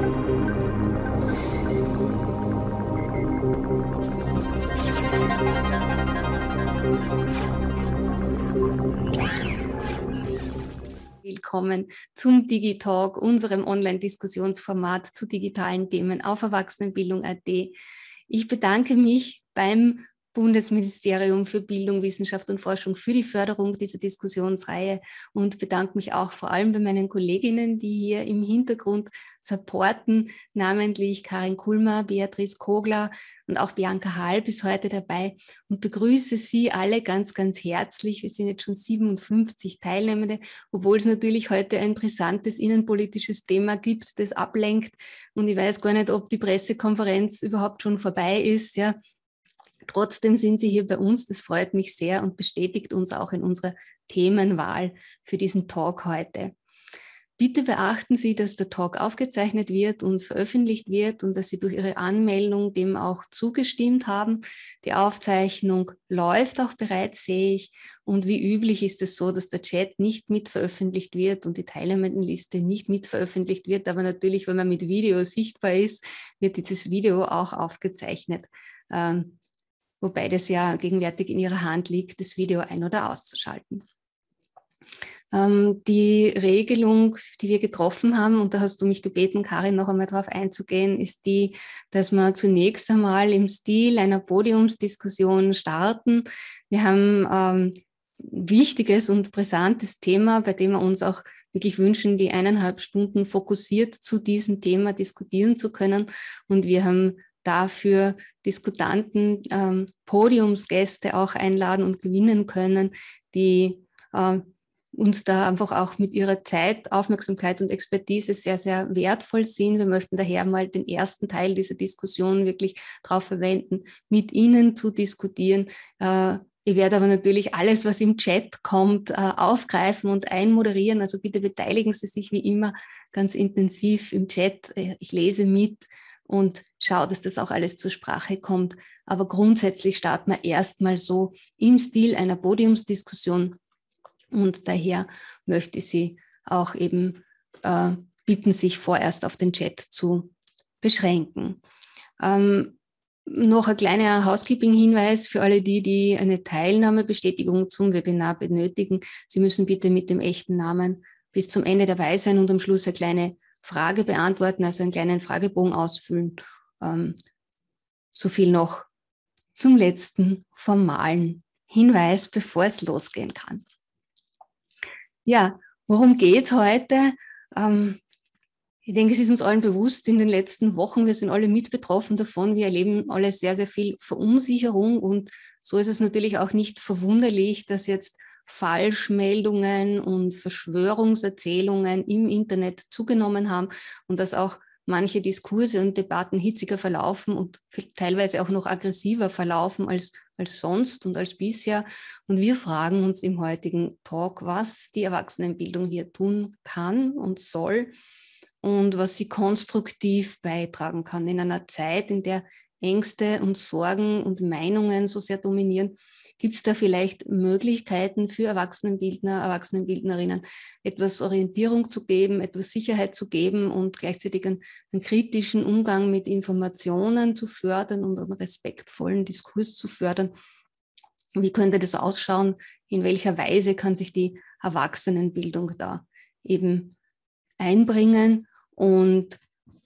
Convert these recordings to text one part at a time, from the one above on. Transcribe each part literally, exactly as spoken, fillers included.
Willkommen zum Digitalk, unserem Online-Diskussionsformat zu digitalen Themen auf Erwachsenenbildung punkt at. Ich bedanke mich beim Bundesministerium für Bildung, Wissenschaft und Forschung für die Förderung dieser Diskussionsreihe und bedanke mich auch vor allem bei meinen Kolleginnen, die hier im Hintergrund supporten, namentlich Karin Kulmer, Beatrice Kogler und auch Bianca Halb ist heute dabei und begrüße Sie alle ganz, ganz herzlich. Wir sind jetzt schon siebenundfünfzig Teilnehmende, obwohl es natürlich heute ein brisantes innenpolitisches Thema gibt, das ablenkt und ich weiß gar nicht, ob die Pressekonferenz überhaupt schon vorbei ist, ja. Trotzdem sind Sie hier bei uns, das freut mich sehr und bestätigt uns auch in unserer Themenwahl für diesen Talk heute. Bitte beachten Sie, dass der Talk aufgezeichnet wird und veröffentlicht wird und dass Sie durch Ihre Anmeldung dem auch zugestimmt haben. Die Aufzeichnung läuft auch bereits, sehe ich. Und wie üblich ist es so, dass der Chat nicht mit veröffentlicht wird und die Teilnehmendenliste nicht mit veröffentlicht wird. Aber natürlich, wenn man mit Video sichtbar ist, wird dieses Video auch aufgezeichnet. Ähm, wobei das ja gegenwärtig in Ihrer Hand liegt, das Video ein- oder auszuschalten. Ähm, die Regelung, die wir getroffen haben, und da hast du mich gebeten, Karin, noch einmal darauf einzugehen, ist die, dass wir zunächst einmal im Stil einer Podiumsdiskussion starten. Wir haben ähm, ein wichtiges und brisantes Thema, bei dem wir uns auch wirklich wünschen, die eineinhalb Stunden fokussiert zu diesem Thema diskutieren zu können. Und wir haben dafür Diskutanten, ähm, Podiumsgäste auch einladen und gewinnen können, die äh, uns da einfach auch mit ihrer Zeit, Aufmerksamkeit und Expertise sehr, sehr wertvoll sind. Wir möchten daher mal den ersten Teil dieser Diskussion wirklich darauf verwenden, mit Ihnen zu diskutieren. Äh, ich werde aber natürlich alles, was im Chat kommt, äh, aufgreifen und einmoderieren. Also bitte beteiligen Sie sich wie immer ganz intensiv im Chat. Ich lese mit und schaue, dass das auch alles zur Sprache kommt. Aber grundsätzlich starten wir erstmal so im Stil einer Podiumsdiskussion. Und daher möchte ich Sie auch eben äh, bitten, sich vorerst auf den Chat zu beschränken. Ähm, noch ein kleiner Housekeeping-Hinweis für alle die, die eine Teilnahmebestätigung zum Webinar benötigen. Sie müssen bitte mit dem echten Namen bis zum Ende dabei sein und am Schluss eine kleine Frage beantworten, also einen kleinen Fragebogen ausfüllen. Ähm, so viel noch zum letzten formalen Hinweis, bevor es losgehen kann. Ja, worum geht es heute? Ähm, ich denke, es ist uns allen bewusst in den letzten Wochen, wir sind alle mit betroffen davon, wir erleben alle sehr, sehr viel Verunsicherung und so ist es natürlich auch nicht verwunderlich, dass jetzt Falschmeldungen und Verschwörungserzählungen im Internet zugenommen haben und dass auch manche Diskurse und Debatten hitziger verlaufen und teilweise auch noch aggressiver verlaufen als, als sonst und als bisher. Und wir fragen uns im heutigen Talk, was die Erwachsenenbildung hier tun kann und soll und was sie konstruktiv beitragen kann in einer Zeit, in der Ängste und Sorgen und Meinungen so sehr dominieren. Gibt es da vielleicht Möglichkeiten für Erwachsenenbildner, Erwachsenenbildnerinnen, etwas Orientierung zu geben, etwas Sicherheit zu geben und gleichzeitig einen, einen kritischen Umgang mit Informationen zu fördern und einen respektvollen Diskurs zu fördern? Wie könnte das ausschauen? In welcher Weise kann sich die Erwachsenenbildung da eben einbringen? Und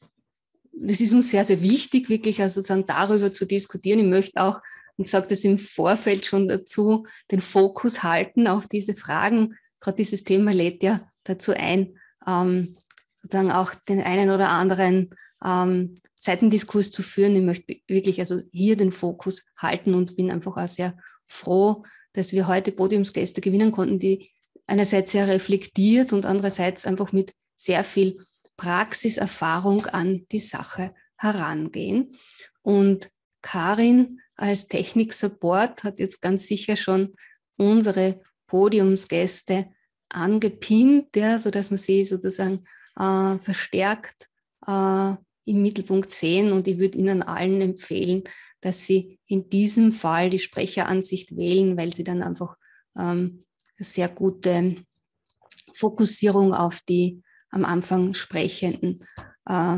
das ist uns sehr, sehr wichtig, wirklich also sozusagen darüber zu diskutieren. Ich möchte auch, und sage das im Vorfeld schon dazu, den Fokus halten auf diese Fragen. Gerade dieses Thema lädt ja dazu ein, ähm, sozusagen auch den einen oder anderen ähm, Seitendiskurs zu führen. Ich möchte wirklich also hier den Fokus halten und bin einfach auch sehr froh, dass wir heute Podiumsgäste gewinnen konnten, die einerseits sehr reflektiert und andererseits einfach mit sehr viel Praxiserfahrung an die Sache herangehen. Und Karin als Technik-Support hat jetzt ganz sicher schon unsere Podiumsgäste angepinnt, ja, sodass wir sie sozusagen äh, verstärkt äh, im Mittelpunkt sehen. Und ich würde Ihnen allen empfehlen, dass Sie in diesem Fall die Sprecheransicht wählen, weil Sie dann einfach ähm, eine sehr gute Fokussierung auf die am Anfang Sprechenden äh,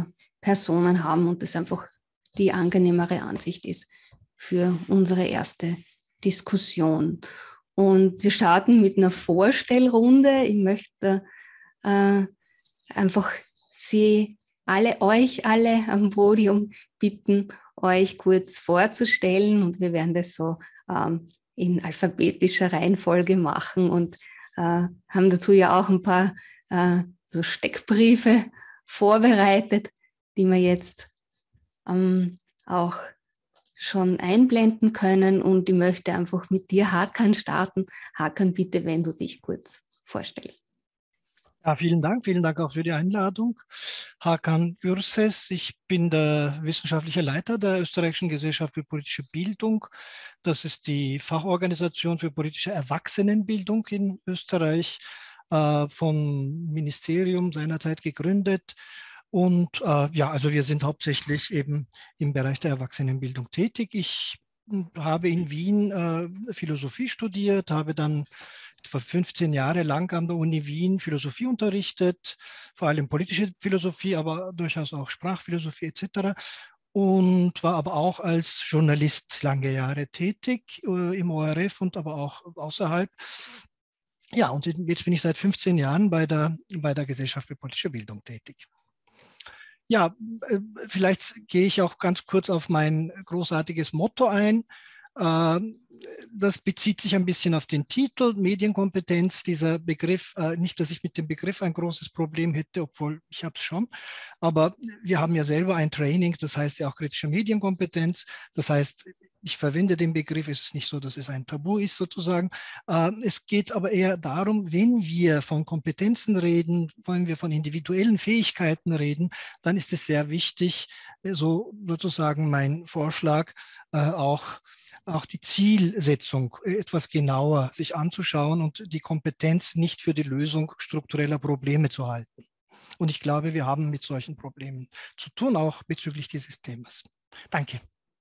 Personen haben und das einfach die angenehmere Ansicht ist für unsere erste Diskussion. Und wir starten mit einer Vorstellrunde. Ich möchte äh, einfach Sie alle, euch alle am Podium bitten, euch kurz vorzustellen und wir werden das so ähm, in alphabetischer Reihenfolge machen und äh, haben dazu ja auch ein paar äh, so Steckbriefe vorbereitet, die wir jetzt ähm, auch schon einblenden können und ich möchte einfach mit dir, Hakan, starten. Hakan, bitte, wenn du dich kurz vorstellst. Ja, vielen Dank. Vielen Dank auch für die Einladung. Hakan Gürses, ich bin der wissenschaftliche Leiter der Österreichischen Gesellschaft für politische Bildung. Das ist die Fachorganisation für politische Erwachsenenbildung in Österreich, äh, vom Ministerium seinerzeit gegründet. Und äh, ja, also wir sind hauptsächlich eben im Bereich der Erwachsenenbildung tätig. Ich habe in Wien äh, Philosophie studiert, habe dann etwa fünfzehn Jahre lang an der Uni Wien Philosophie unterrichtet, vor allem politische Philosophie, aber durchaus auch Sprachphilosophie et cetera. Und war aber auch als Journalist lange Jahre tätig äh, im O R F und aber auch außerhalb. Ja, und jetzt bin ich seit fünfzehn Jahren bei der, bei der Gesellschaft für politische Bildung tätig. Ja, vielleicht gehe ich auch ganz kurz auf mein großartiges Motto ein. Das bezieht sich ein bisschen auf den Titel, Medienkompetenz, dieser Begriff. Nicht, dass ich mit dem Begriff ein großes Problem hätte, obwohl ich habe es schon. Aber wir haben ja selber ein Training, das heißt ja auch kritische Medienkompetenz. Das heißt, ich verwende den Begriff, es ist nicht so, dass es ein Tabu ist sozusagen. Es geht aber eher darum, wenn wir von Kompetenzen reden, wenn wir von individuellen Fähigkeiten reden, dann ist es sehr wichtig, so sozusagen mein Vorschlag, auch, auch die Zielsetzung etwas genauer sich anzuschauen und die Kompetenz nicht für die Lösung struktureller Probleme zu halten. Und ich glaube, wir haben mit solchen Problemen zu tun, auch bezüglich dieses Themas. Danke.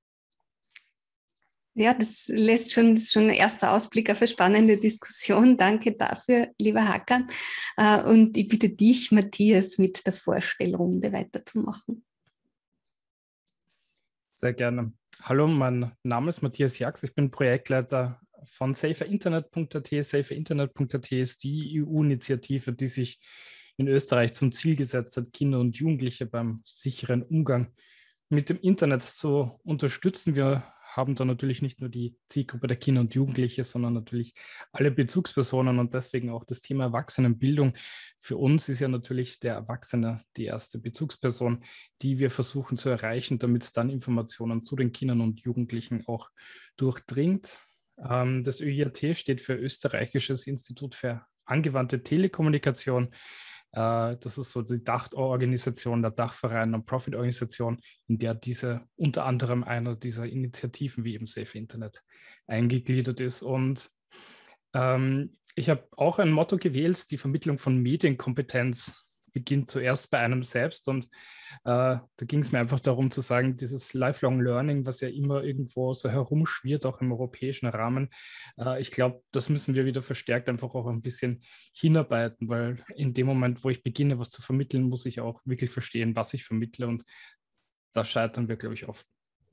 Ja, das lässt schon, das ist schon ein erster Ausblick auf eine spannende Diskussion. Danke dafür, lieber Hakan. Und ich bitte dich, Matthias, mit der Vorstellrunde weiterzumachen. Sehr gerne. Hallo, mein Name ist Matthias Jax. Ich bin Projektleiter von saferinternet punkt a t. saferinternet punkt a t ist die E U-Initiative, die sich in Österreich zum Ziel gesetzt hat, Kinder und Jugendliche beim sicheren Umgang mit dem Internet zu unterstützen. Wir haben da natürlich nicht nur die Zielgruppe der Kinder und Jugendliche, sondern natürlich alle Bezugspersonen und deswegen auch das Thema Erwachsenenbildung. Für uns ist ja natürlich der Erwachsene die erste Bezugsperson, die wir versuchen zu erreichen, damit es dann Informationen zu den Kindern und Jugendlichen auch durchdringt. Das Ö I A T steht für Österreichisches Institut für angewandte Telekommunikation. Das ist so die Dachorganisation, der Dachverein, Non-Profit-Organisation, in der diese unter anderem einer dieser Initiativen wie eben Safe Internet eingegliedert ist. Und ähm, ich habe auch ein Motto gewählt, die Vermittlung von Medienkompetenz beginnt zuerst bei einem selbst. Und äh, da ging es mir einfach darum zu sagen, dieses Lifelong Learning, was ja immer irgendwo so herumschwirrt, auch im europäischen Rahmen, äh, ich glaube, das müssen wir wieder verstärkt einfach auch ein bisschen hinarbeiten, weil in dem Moment, wo ich beginne, was zu vermitteln, muss ich auch wirklich verstehen, was ich vermittle. Und da scheitern wir, glaube ich, oft.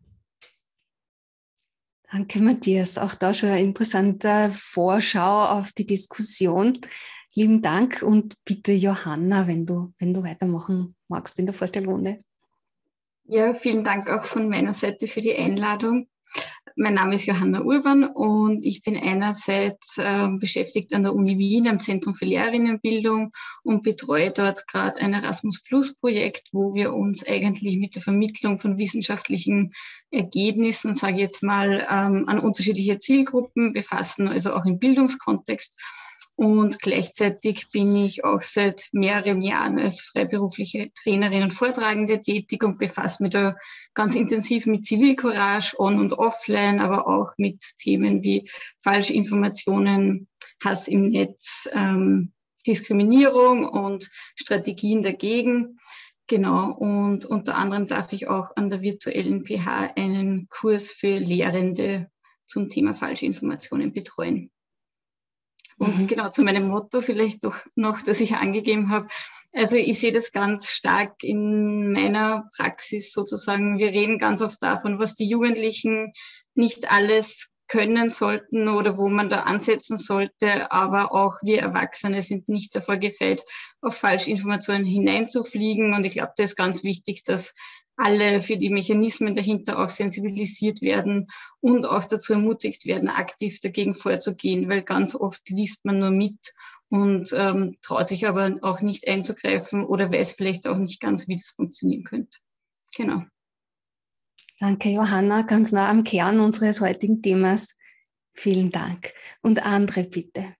Danke, Matthias. Auch da schon eine interessante Vorschau auf die Diskussion. Lieben Dank und bitte Johanna, wenn du, wenn du weitermachen magst in der Vorstellrunde. Ja, vielen Dank auch von meiner Seite für die Einladung. Mein Name ist Johanna Urban und ich bin einerseits äh, beschäftigt an der Uni Wien am Zentrum für Lehrerinnenbildung und betreue dort gerade ein Erasmus-Plus-Projekt, wo wir uns eigentlich mit der Vermittlung von wissenschaftlichen Ergebnissen, sage ich jetzt mal, ähm, an unterschiedliche Zielgruppen befassen, also auch im Bildungskontext. Und gleichzeitig bin ich auch seit mehreren Jahren als freiberufliche Trainerin und Vortragende tätig und befasse mich da ganz intensiv mit Zivilcourage on- und offline, aber auch mit Themen wie falsche Informationen, Hass im Netz, ähm, Diskriminierung und Strategien dagegen. Genau, und unter anderem darf ich auch an der virtuellen P H einen Kurs für Lehrende zum Thema falsche Informationen betreuen. Und mhm. genau zu meinem Motto vielleicht doch noch, das ich angegeben habe. Also ich sehe das ganz stark in meiner Praxis sozusagen. Wir reden ganz oft davon, was die Jugendlichen nicht alles können sollten oder wo man da ansetzen sollte, aber auch wir Erwachsene sind nicht davor gefeit, auf Falschinformationen hineinzufliegen. Und ich glaube, das ist ganz wichtig, dass alle für die Mechanismen dahinter auch sensibilisiert werden und auch dazu ermutigt werden, aktiv dagegen vorzugehen, weil ganz oft liest man nur mit und ähm, traut sich aber auch nicht einzugreifen oder weiß vielleicht auch nicht ganz, wie das funktionieren könnte. Genau. Danke, Johanna, ganz nah am Kern unseres heutigen Themas. Vielen Dank. Und Andre, bitte.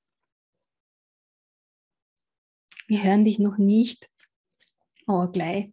Wir hören dich noch nicht. Oh, gleich.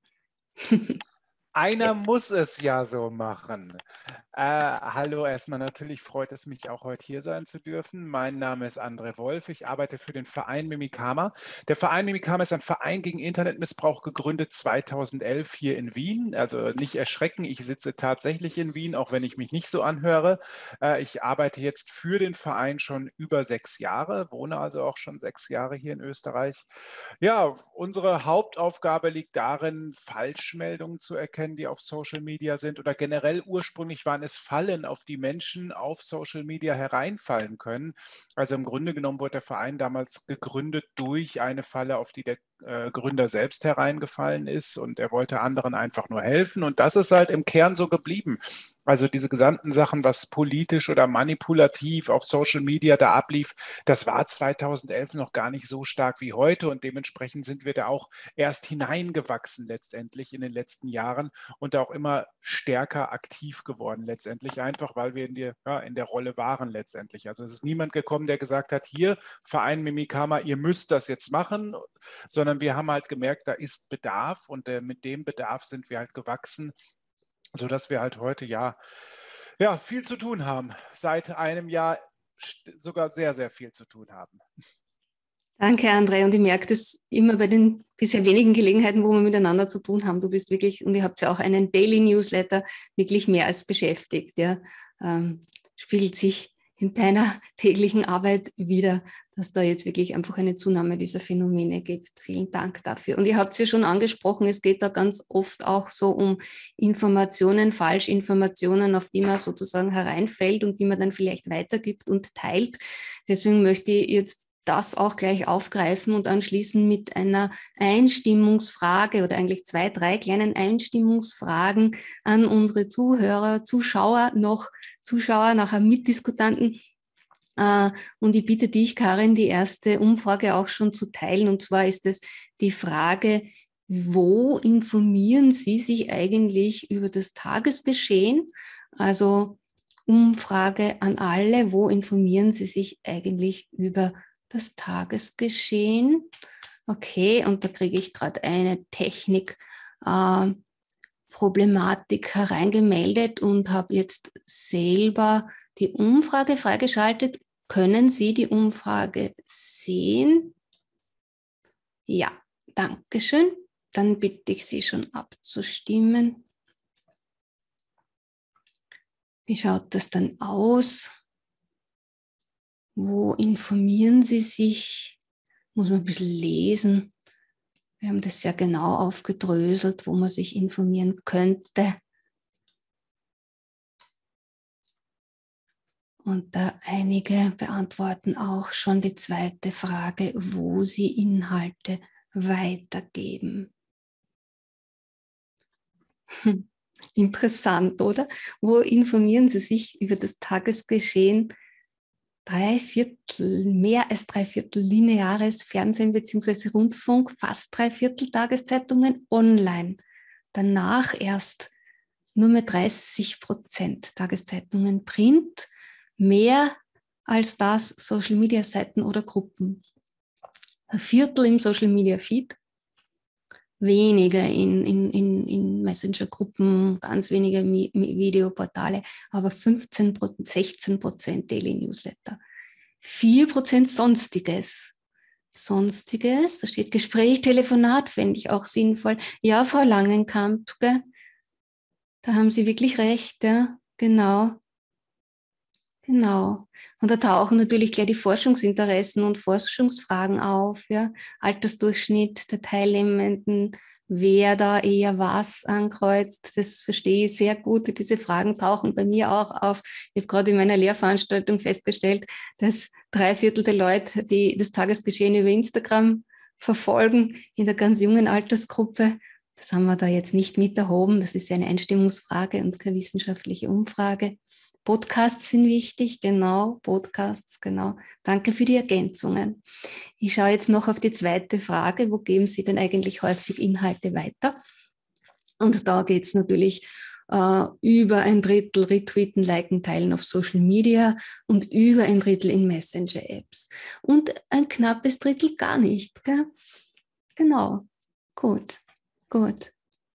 Einer Jetzt. muss es ja so machen. Äh, hallo, erstmal natürlich freut es mich auch heute hier sein zu dürfen. Mein Name ist André Wolf. Ich arbeite für den Verein Mimikama. Der Verein Mimikama ist ein Verein gegen Internetmissbrauch, gegründet zweitausendelf hier in Wien. Also nicht erschrecken, ich sitze tatsächlich in Wien, auch wenn ich mich nicht so anhöre. Äh, ich arbeite jetzt für den Verein schon über sechs Jahre, wohne also auch schon sechs Jahre hier in Österreich. Ja, unsere Hauptaufgabe liegt darin, Falschmeldungen zu erkennen, die auf Social Media sind, oder generell ursprünglich waren es Fallen, auf die Menschen auf Social Media hereinfallen können. Also im Grunde genommen wurde der Verein damals gegründet durch eine Falle, auf die der äh, Gründer selbst hereingefallen ist, und er wollte anderen einfach nur helfen, und das ist halt im Kern so geblieben. Also diese gesamten Sachen, was politisch oder manipulativ auf Social Media da ablief, das war zweitausendelf noch gar nicht so stark wie heute, und dementsprechend sind wir da auch erst hineingewachsen letztendlich in den letzten Jahren und auch immer stärker aktiv geworden letztendlich, einfach weil wir in, die, ja, in der Rolle waren letztendlich. Also es ist niemand gekommen, der gesagt hat, hier, Verein Mimikama, ihr müsst das jetzt machen, sondern wir haben halt gemerkt, da ist Bedarf, und äh, mit dem Bedarf sind wir halt gewachsen, sodass wir halt heute ja, ja viel zu tun haben. Seit einem Jahr sogar sehr, sehr viel zu tun haben. Danke, André. Und ich merke das immer bei den bisher wenigen Gelegenheiten, wo wir miteinander zu tun haben. Du bist wirklich, und ihr habt ja auch einen Daily Newsletter, wirklich mehr als beschäftigt. Ja. Ähm, spiegelt sich in deiner täglichen Arbeit wieder, dass da jetzt wirklich einfach eine Zunahme dieser Phänomene gibt. Vielen Dank dafür. Und ihr habt es ja schon angesprochen, es geht da ganz oft auch so um Informationen, Falschinformationen, auf die man sozusagen hereinfällt und die man dann vielleicht weitergibt und teilt. Deswegen möchte ich jetzt das auch gleich aufgreifen und anschließen mit einer Einstimmungsfrage oder eigentlich zwei, drei kleinen Einstimmungsfragen an unsere Zuhörer, Zuschauer, noch Zuschauer, nachher Mitdiskutanten. Und ich bitte dich, Karin, die erste Umfrage auch schon zu teilen. Und zwar ist es die Frage, wo informieren Sie sich eigentlich über das Tagesgeschehen? Also Umfrage an alle, wo informieren Sie sich eigentlich über das Tagesgeschehen? Okay, und da kriege ich gerade eine Technik äh, Problematik hereingemeldet und habe jetzt selber die Umfrage freigeschaltet. Können Sie die Umfrage sehen? Ja, danke schön. Dann bitte ich Sie schon abzustimmen. Wie schaut das dann aus? Wo informieren Sie sich? Muss man ein bisschen lesen. Wir haben das sehr genau aufgedröselt, wo man sich informieren könnte. Und da einige beantworten auch schon die zweite Frage, wo sie Inhalte weitergeben. Hm, interessant, oder? Wo informieren Sie sich über das Tagesgeschehen? Drei Viertel, mehr als drei Viertel lineares Fernsehen bzw. Rundfunk, fast drei Viertel Tageszeitungen online. Danach erst nur mehr dreißig Prozent Tageszeitungen Print, mehr als das Social-Media-Seiten oder Gruppen. Ein Viertel im Social-Media-Feed, weniger in, in, in, in Messenger-Gruppen, ganz wenige Mi- Videoportale, aber fünfzehn, sechzehn Prozent Daily Newsletter. vier Prozent Sonstiges. Sonstiges, da steht Gespräch, Telefonat, fände ich auch sinnvoll. Ja, Frau Langenkamp, gell? Da haben Sie wirklich recht, ja, genau. Genau. Und da tauchen natürlich gleich die Forschungsinteressen und Forschungsfragen auf, ja. Altersdurchschnitt der Teilnehmenden, wer da eher was ankreuzt, das verstehe ich sehr gut. Diese Fragen tauchen bei mir auch auf. Ich habe gerade in meiner Lehrveranstaltung festgestellt, dass drei Viertel der Leute, die das Tagesgeschehen über Instagram verfolgen, in der ganz jungen Altersgruppe, das haben wir da jetzt nicht mit erhoben. Das ist ja eine Einstimmungsfrage und keine wissenschaftliche Umfrage. Podcasts sind wichtig, genau, Podcasts, genau. Danke für die Ergänzungen. Ich schaue jetzt noch auf die zweite Frage, wo geben Sie denn eigentlich häufig Inhalte weiter? Und da geht es natürlich äh, über ein Drittel retweeten, liken, teilen auf Social Media und über ein Drittel in Messenger-Apps. Und ein knappes Drittel gar nicht, gell? Genau, gut, gut.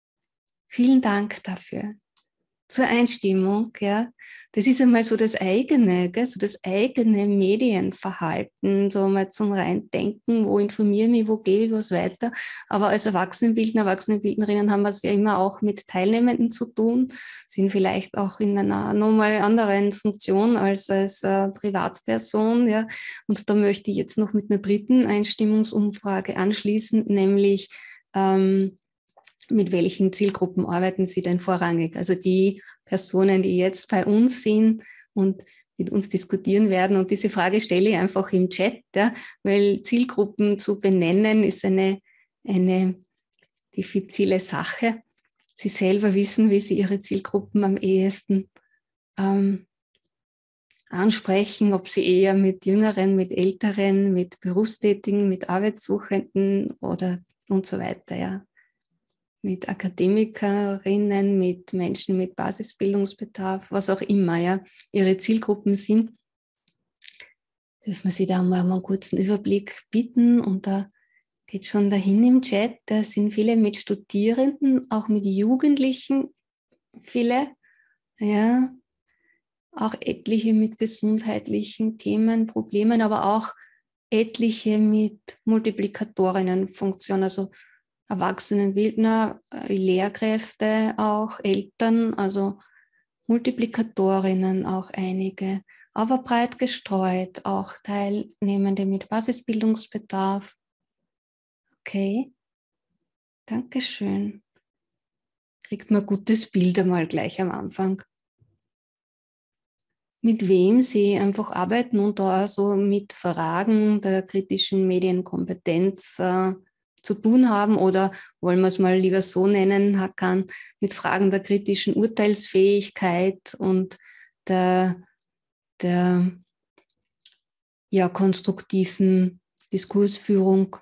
Vielen Dank dafür. Zur Einstimmung, ja. Das ist einmal so das eigene, gell? So das eigene Medienverhalten, so mal zum Reindenken, wo informiere ich mich, wo gebe ich was weiter. Aber als Erwachsenenbildner, Erwachsenenbildnerinnen haben wir es ja immer auch mit Teilnehmenden zu tun, sind vielleicht auch in einer nochmal anderen Funktion als als äh, Privatperson, ja. Und da möchte ich jetzt noch mit einer dritten Einstimmungsumfrage anschließen, nämlich ähm, mit welchen Zielgruppen arbeiten Sie denn vorrangig? Also die Personen, die jetzt bei uns sind und mit uns diskutieren werden. Und diese Frage stelle ich einfach im Chat, ja, weil Zielgruppen zu benennen ist eine, eine diffizile Sache. Sie selber wissen, wie Sie Ihre Zielgruppen am ehesten ähm, ansprechen, ob Sie eher mit Jüngeren, mit Älteren, mit Berufstätigen, mit Arbeitssuchenden oder und so weiter, ja. Mit Akademikerinnen, mit Menschen mit Basisbildungsbedarf, was auch immer, ja, ihre Zielgruppen sind, dürfen wir Sie da mal einen kurzen Überblick bieten. Und da geht schon dahin im Chat, da sind viele mit Studierenden, auch mit Jugendlichen, viele, ja, auch etliche mit gesundheitlichen Themen, Problemen, aber auch etliche mit Multiplikatorinnenfunktion, also Erwachsenenbildner, Lehrkräfte, auch Eltern, also Multiplikatorinnen auch einige, aber breit gestreut, auch Teilnehmende mit Basisbildungsbedarf. Okay, Dankeschön. Kriegt man ein gutes Bild einmal gleich am Anfang. Mit wem Sie einfach arbeiten und da so mit Fragen der kritischen Medienkompetenz äh, zu tun haben, oder wollen wir es mal lieber so nennen, Hakan, mit Fragen der kritischen Urteilsfähigkeit und der, der ja, konstruktiven Diskursführung.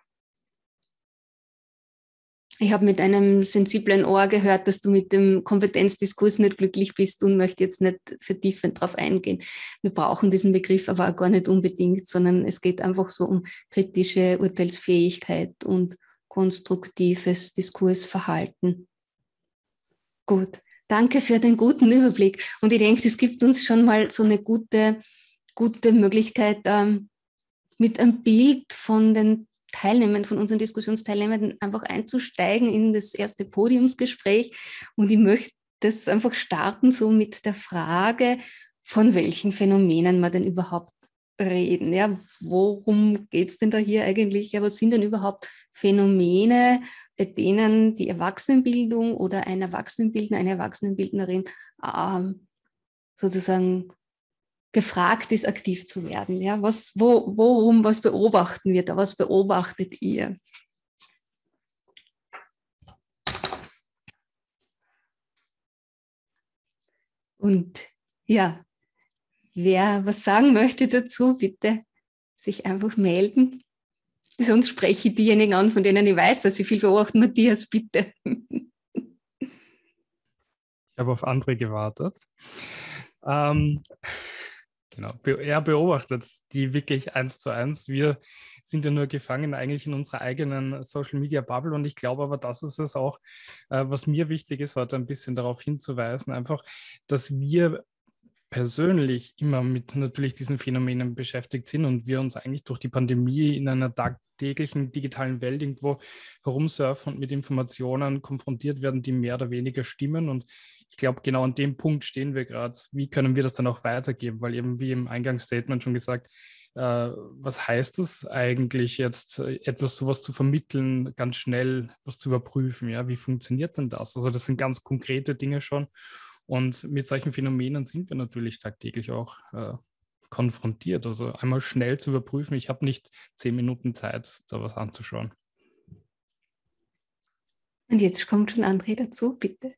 Ich habe mit einem sensiblen Ohr gehört, dass du mit dem Kompetenzdiskurs nicht glücklich bist und möchte jetzt nicht vertiefend darauf eingehen. Wir brauchen diesen Begriff aber auch gar nicht unbedingt, sondern es geht einfach so um kritische Urteilsfähigkeit und konstruktives Diskursverhalten. Gut, danke für den guten Überblick. Und ich denke, das gibt uns schon mal so eine gute, gute Möglichkeit, ähm, mit einem Bild von den Teilnehmern, von unseren Diskussionsteilnehmern einfach einzusteigen in das erste Podiumsgespräch. Und ich möchte das einfach starten so mit der Frage, von welchen Phänomenen wir denn überhaupt reden. Ja, worum geht es denn da hier eigentlich? Ja, was sind denn überhaupt Phänomene, bei denen die Erwachsenenbildung oder ein Erwachsenenbildner, eine Erwachsenenbildnerin ähm, sozusagen gefragt ist, aktiv zu werden. Ja, was, wo, worum, was beobachten wir da? Was beobachtet ihr? Und ja, wer was sagen möchte dazu, bitte sich einfach melden. Sonst spreche ich diejenigen an, von denen ich weiß, dass sie viel beobachten. Matthias, bitte. Ich habe auf andere gewartet. Ähm, genau, er beobachtet die wirklich eins zu eins. Wir sind ja nur gefangen eigentlich in unserer eigenen Social-Media-Bubble, und ich glaube aber, das ist es auch, äh, was mir wichtig ist, heute ein bisschen darauf hinzuweisen, einfach, dass wir persönlich immer mit natürlich diesen Phänomenen beschäftigt sind und wir uns eigentlich durch die Pandemie in einer tagtäglichen digitalen Welt irgendwo herumsurfen und mit Informationen konfrontiert werden, die mehr oder weniger stimmen. Und ich glaube, genau an dem Punkt stehen wir gerade. Wie können wir das dann auch weitergeben? Weil eben wie im Eingangsstatement schon gesagt, äh, was heißt es eigentlich jetzt, äh, etwas sowas zu vermitteln, ganz schnell was zu überprüfen? Ja? Wie funktioniert denn das? Also das sind ganz konkrete Dinge schon. Und mit solchen Phänomenen sind wir natürlich tagtäglich auch äh, konfrontiert. Also einmal schnell zu überprüfen, ich habe nicht zehn Minuten Zeit, da was anzuschauen. Und jetzt kommt schon André dazu, bitte.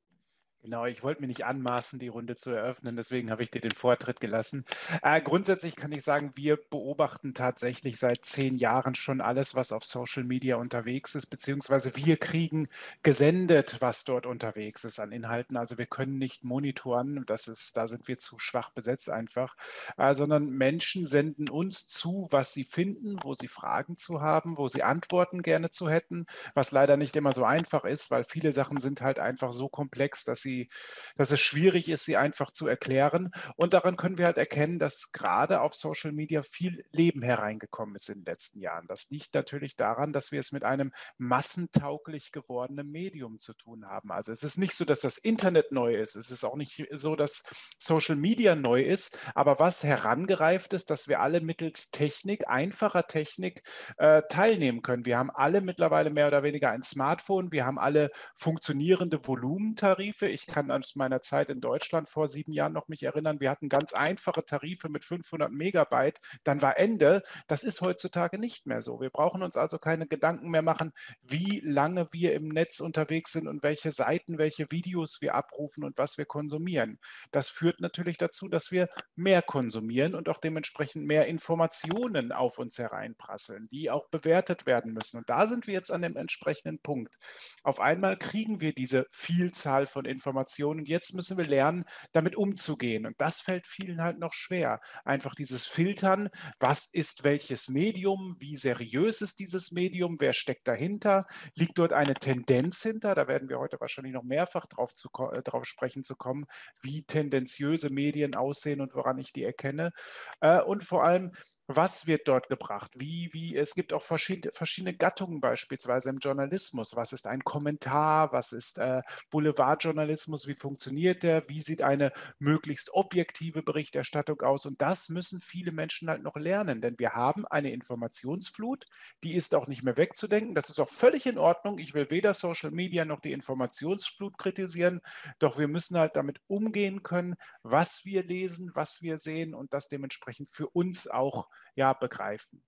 Genau, ich wollte mir nicht anmaßen, die Runde zu eröffnen, deswegen habe ich dir den Vortritt gelassen. Äh, grundsätzlich kann ich sagen, wir beobachten tatsächlich seit zehn Jahren schon alles, was auf Social Media unterwegs ist, beziehungsweise wir kriegen gesendet, was dort unterwegs ist an Inhalten. Also wir können nicht monitoren, das ist, da sind wir zu schwach besetzt einfach, äh, sondern Menschen senden uns zu, was sie finden, wo sie Fragen zu haben, wo sie Antworten gerne zu hätten, was leider nicht immer so einfach ist, weil viele Sachen sind halt einfach so komplex, dass sie dass es schwierig ist, sie einfach zu erklären. Und daran können wir halt erkennen, dass gerade auf Social Media viel Leben hereingekommen ist in den letzten Jahren. Das liegt natürlich daran, dass wir es mit einem massentauglich gewordenen Medium zu tun haben. Also es ist nicht so, dass das Internet neu ist. Es ist auch nicht so, dass Social Media neu ist. Aber was herangereift ist, dass wir alle mittels Technik, einfacher Technik, äh, teilnehmen können. Wir haben alle mittlerweile mehr oder weniger ein Smartphone. Wir haben alle funktionierende Volumentarife. Ich kann aus meiner Zeit in Deutschland vor sieben Jahren noch mich erinnern, wir hatten ganz einfache Tarife mit fünfhundert Megabyte, dann war Ende. Das ist heutzutage nicht mehr so. Wir brauchen uns also keine Gedanken mehr machen, wie lange wir im Netz unterwegs sind und welche Seiten, welche Videos wir abrufen und was wir konsumieren. Das führt natürlich dazu, dass wir mehr konsumieren und auch dementsprechend mehr Informationen auf uns hereinprasseln, die auch bewertet werden müssen. Und da sind wir jetzt an dem entsprechenden Punkt. Auf einmal kriegen wir diese Vielzahl von Informationen. Informationen. Und jetzt müssen wir lernen, damit umzugehen. Und das fällt vielen halt noch schwer. Einfach dieses Filtern, was ist welches Medium, wie seriös ist dieses Medium, wer steckt dahinter, liegt dort eine Tendenz hinter, da werden wir heute wahrscheinlich noch mehrfach drauf, zu, äh, drauf sprechen zu kommen, wie tendenziöse Medien aussehen und woran ich die erkenne. Äh, und vor allem, was wird dort gebracht? Wie, wie, es gibt auch verschiedene, verschiedene Gattungen beispielsweise im Journalismus. Was ist ein Kommentar? Was ist äh, Boulevardjournalismus? Wie funktioniert der? Wie sieht eine möglichst objektive Berichterstattung aus? Und das müssen viele Menschen halt noch lernen, denn wir haben eine Informationsflut, die ist auch nicht mehr wegzudenken. Das ist auch völlig in Ordnung. Ich will weder Social Media noch die Informationsflut kritisieren, doch wir müssen halt damit umgehen können, was wir lesen, was wir sehen und das dementsprechend für uns auch ja, begreifen.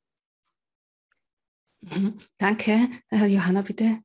Danke. Johanna, bitte.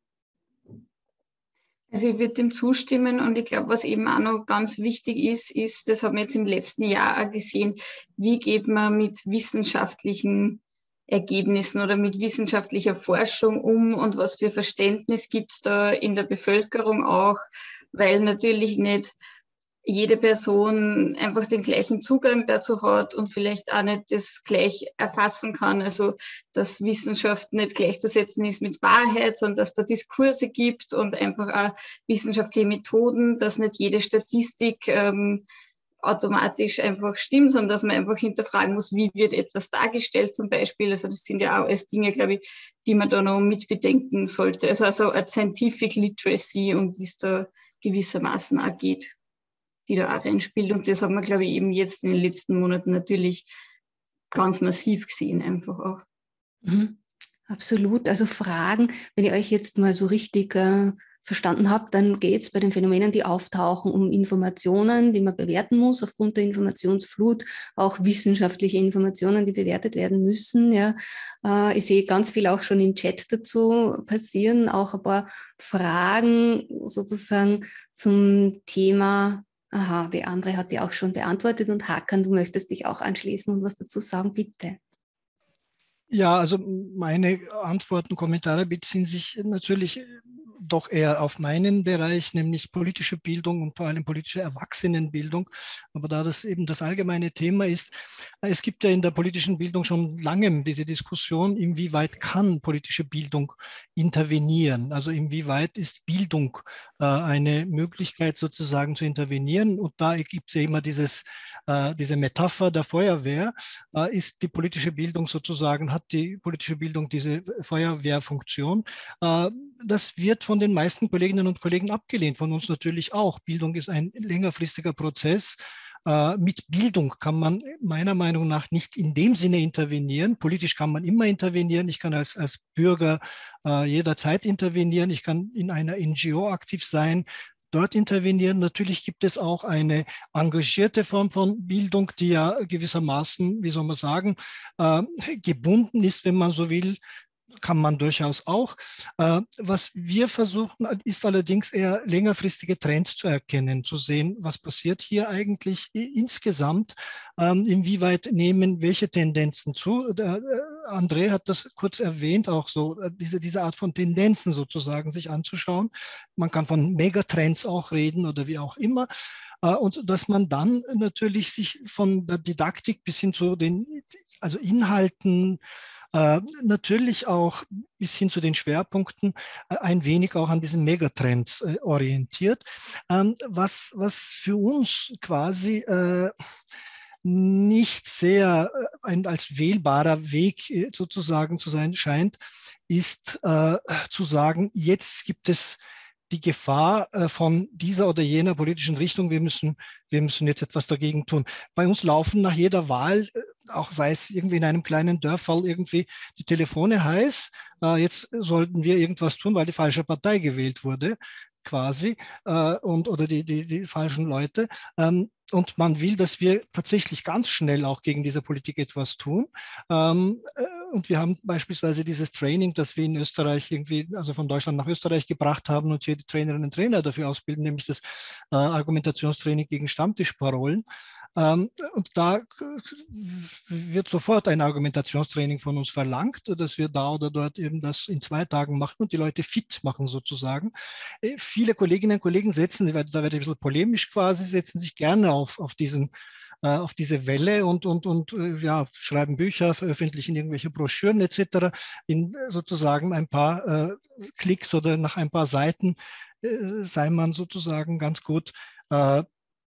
Also ich würde dem zustimmen und ich glaube, was eben auch noch ganz wichtig ist, ist, das haben wir jetzt im letzten Jahr auch gesehen, wie geht man mit wissenschaftlichen Ergebnissen oder mit wissenschaftlicher Forschung um und was für Verständnis gibt es da in der Bevölkerung auch, weil natürlich nicht jede Person einfach den gleichen Zugang dazu hat und vielleicht auch nicht das gleich erfassen kann. Also, dass Wissenschaft nicht gleichzusetzen ist mit Wahrheit, sondern dass da Diskurse gibt und einfach auch wissenschaftliche Methoden, dass nicht jede Statistik ähm, automatisch einfach stimmt, sondern dass man einfach hinterfragen muss, wie wird etwas dargestellt zum Beispiel. Also das sind ja auch alles Dinge, glaube ich, die man da noch mitbedenken sollte. Also, also eine Scientific Literacy, um die es da gewissermaßen auch geht, die da auch reinspielt. Und das haben wir, glaube ich, eben jetzt in den letzten Monaten natürlich ganz massiv gesehen, einfach auch. Mhm. Absolut. Also Fragen, wenn ihr euch jetzt mal so richtig äh, verstanden habt, dann geht es bei den Phänomenen, die auftauchen, um Informationen, die man bewerten muss aufgrund der Informationsflut, auch wissenschaftliche Informationen, die bewertet werden müssen. Ja. Äh, ich sehe ganz viel auch schon im Chat dazu passieren, auch ein paar Fragen sozusagen zum Thema. Aha, die andere hat die auch schon beantwortet und Hakan, du möchtest dich auch anschließen und was dazu sagen, bitte. Ja, also meine Antworten, Kommentare beziehen sich natürlich doch eher auf meinen Bereich, nämlich politische Bildung und vor allem politische Erwachsenenbildung. Aber da das eben das allgemeine Thema ist, es gibt ja in der politischen Bildung schon lange diese Diskussion, inwieweit kann politische Bildung intervenieren? Also inwieweit ist Bildung äh, eine Möglichkeit sozusagen zu intervenieren? Und da gibt es ja immer dieses, äh, diese Metapher der Feuerwehr. Äh, ist die politische Bildung sozusagen, hat die politische Bildung diese Feuerwehrfunktion? Äh, das wird von den meisten Kolleginnen und Kollegen abgelehnt, von uns natürlich auch. Bildung ist ein längerfristiger Prozess. Äh, mit Bildung kann man meiner Meinung nach nicht in dem Sinne intervenieren. Politisch kann man immer intervenieren. Ich kann als, als Bürger äh, jederzeit intervenieren. Ich kann in einer N G O aktiv sein, dort intervenieren. Natürlich gibt es auch eine engagierte Form von Bildung, die ja gewissermaßen, wie soll man sagen, äh, gebunden ist, wenn man so will. Kann man durchaus auch. Äh, was wir versuchen, ist allerdings eher längerfristige Trends zu erkennen, zu sehen, was passiert hier eigentlich insgesamt, ähm, inwieweit nehmen welche Tendenzen zu. Der, äh, André hat das kurz erwähnt, auch so äh, diese, diese Art von Tendenzen sozusagen sich anzuschauen. Man kann von Megatrends auch reden oder wie auch immer. Äh, und dass man dann natürlich sich von der Didaktik bis hin zu den also Inhalten, Äh, natürlich auch bis hin zu den Schwerpunkten äh, ein wenig auch an diesen Megatrends äh, orientiert, ähm, was, was für uns quasi äh, nicht sehr äh, ein, als wählbarer Weg äh, sozusagen zu sein scheint, ist äh, zu sagen, jetzt gibt es die Gefahr äh, von dieser oder jener politischen Richtung, wir müssen, wir müssen jetzt etwas dagegen tun. Bei uns laufen nach jeder Wahl, äh, auch sei es irgendwie in einem kleinen Dörfall irgendwie die Telefone heiß, äh, jetzt sollten wir irgendwas tun, weil die falsche Partei gewählt wurde, quasi, äh, und, oder die, die, die falschen Leute. Ähm, und man will, dass wir tatsächlich ganz schnell auch gegen diese Politik etwas tun. Ähm, äh, und wir haben beispielsweise dieses Training, das wir in Österreich irgendwie, also von Deutschland nach Österreich gebracht haben und hier die Trainerinnen und Trainer dafür ausbilden, nämlich das äh, Argumentationstraining gegen Stammtischparolen. Ähm, und da wird sofort ein Argumentationstraining von uns verlangt, dass wir da oder dort eben das in zwei Tagen machen und die Leute fit machen sozusagen. Äh, viele Kolleginnen und Kollegen setzen, da werde ich ein bisschen polemisch quasi, setzen sich gerne auf, auf diesen auf diese Welle und, und, und ja, schreiben Bücher, veröffentlichen irgendwelche Broschüren et cetera. In sozusagen ein paar äh, Klicks oder nach ein paar Seiten äh, sei man sozusagen ganz gut äh,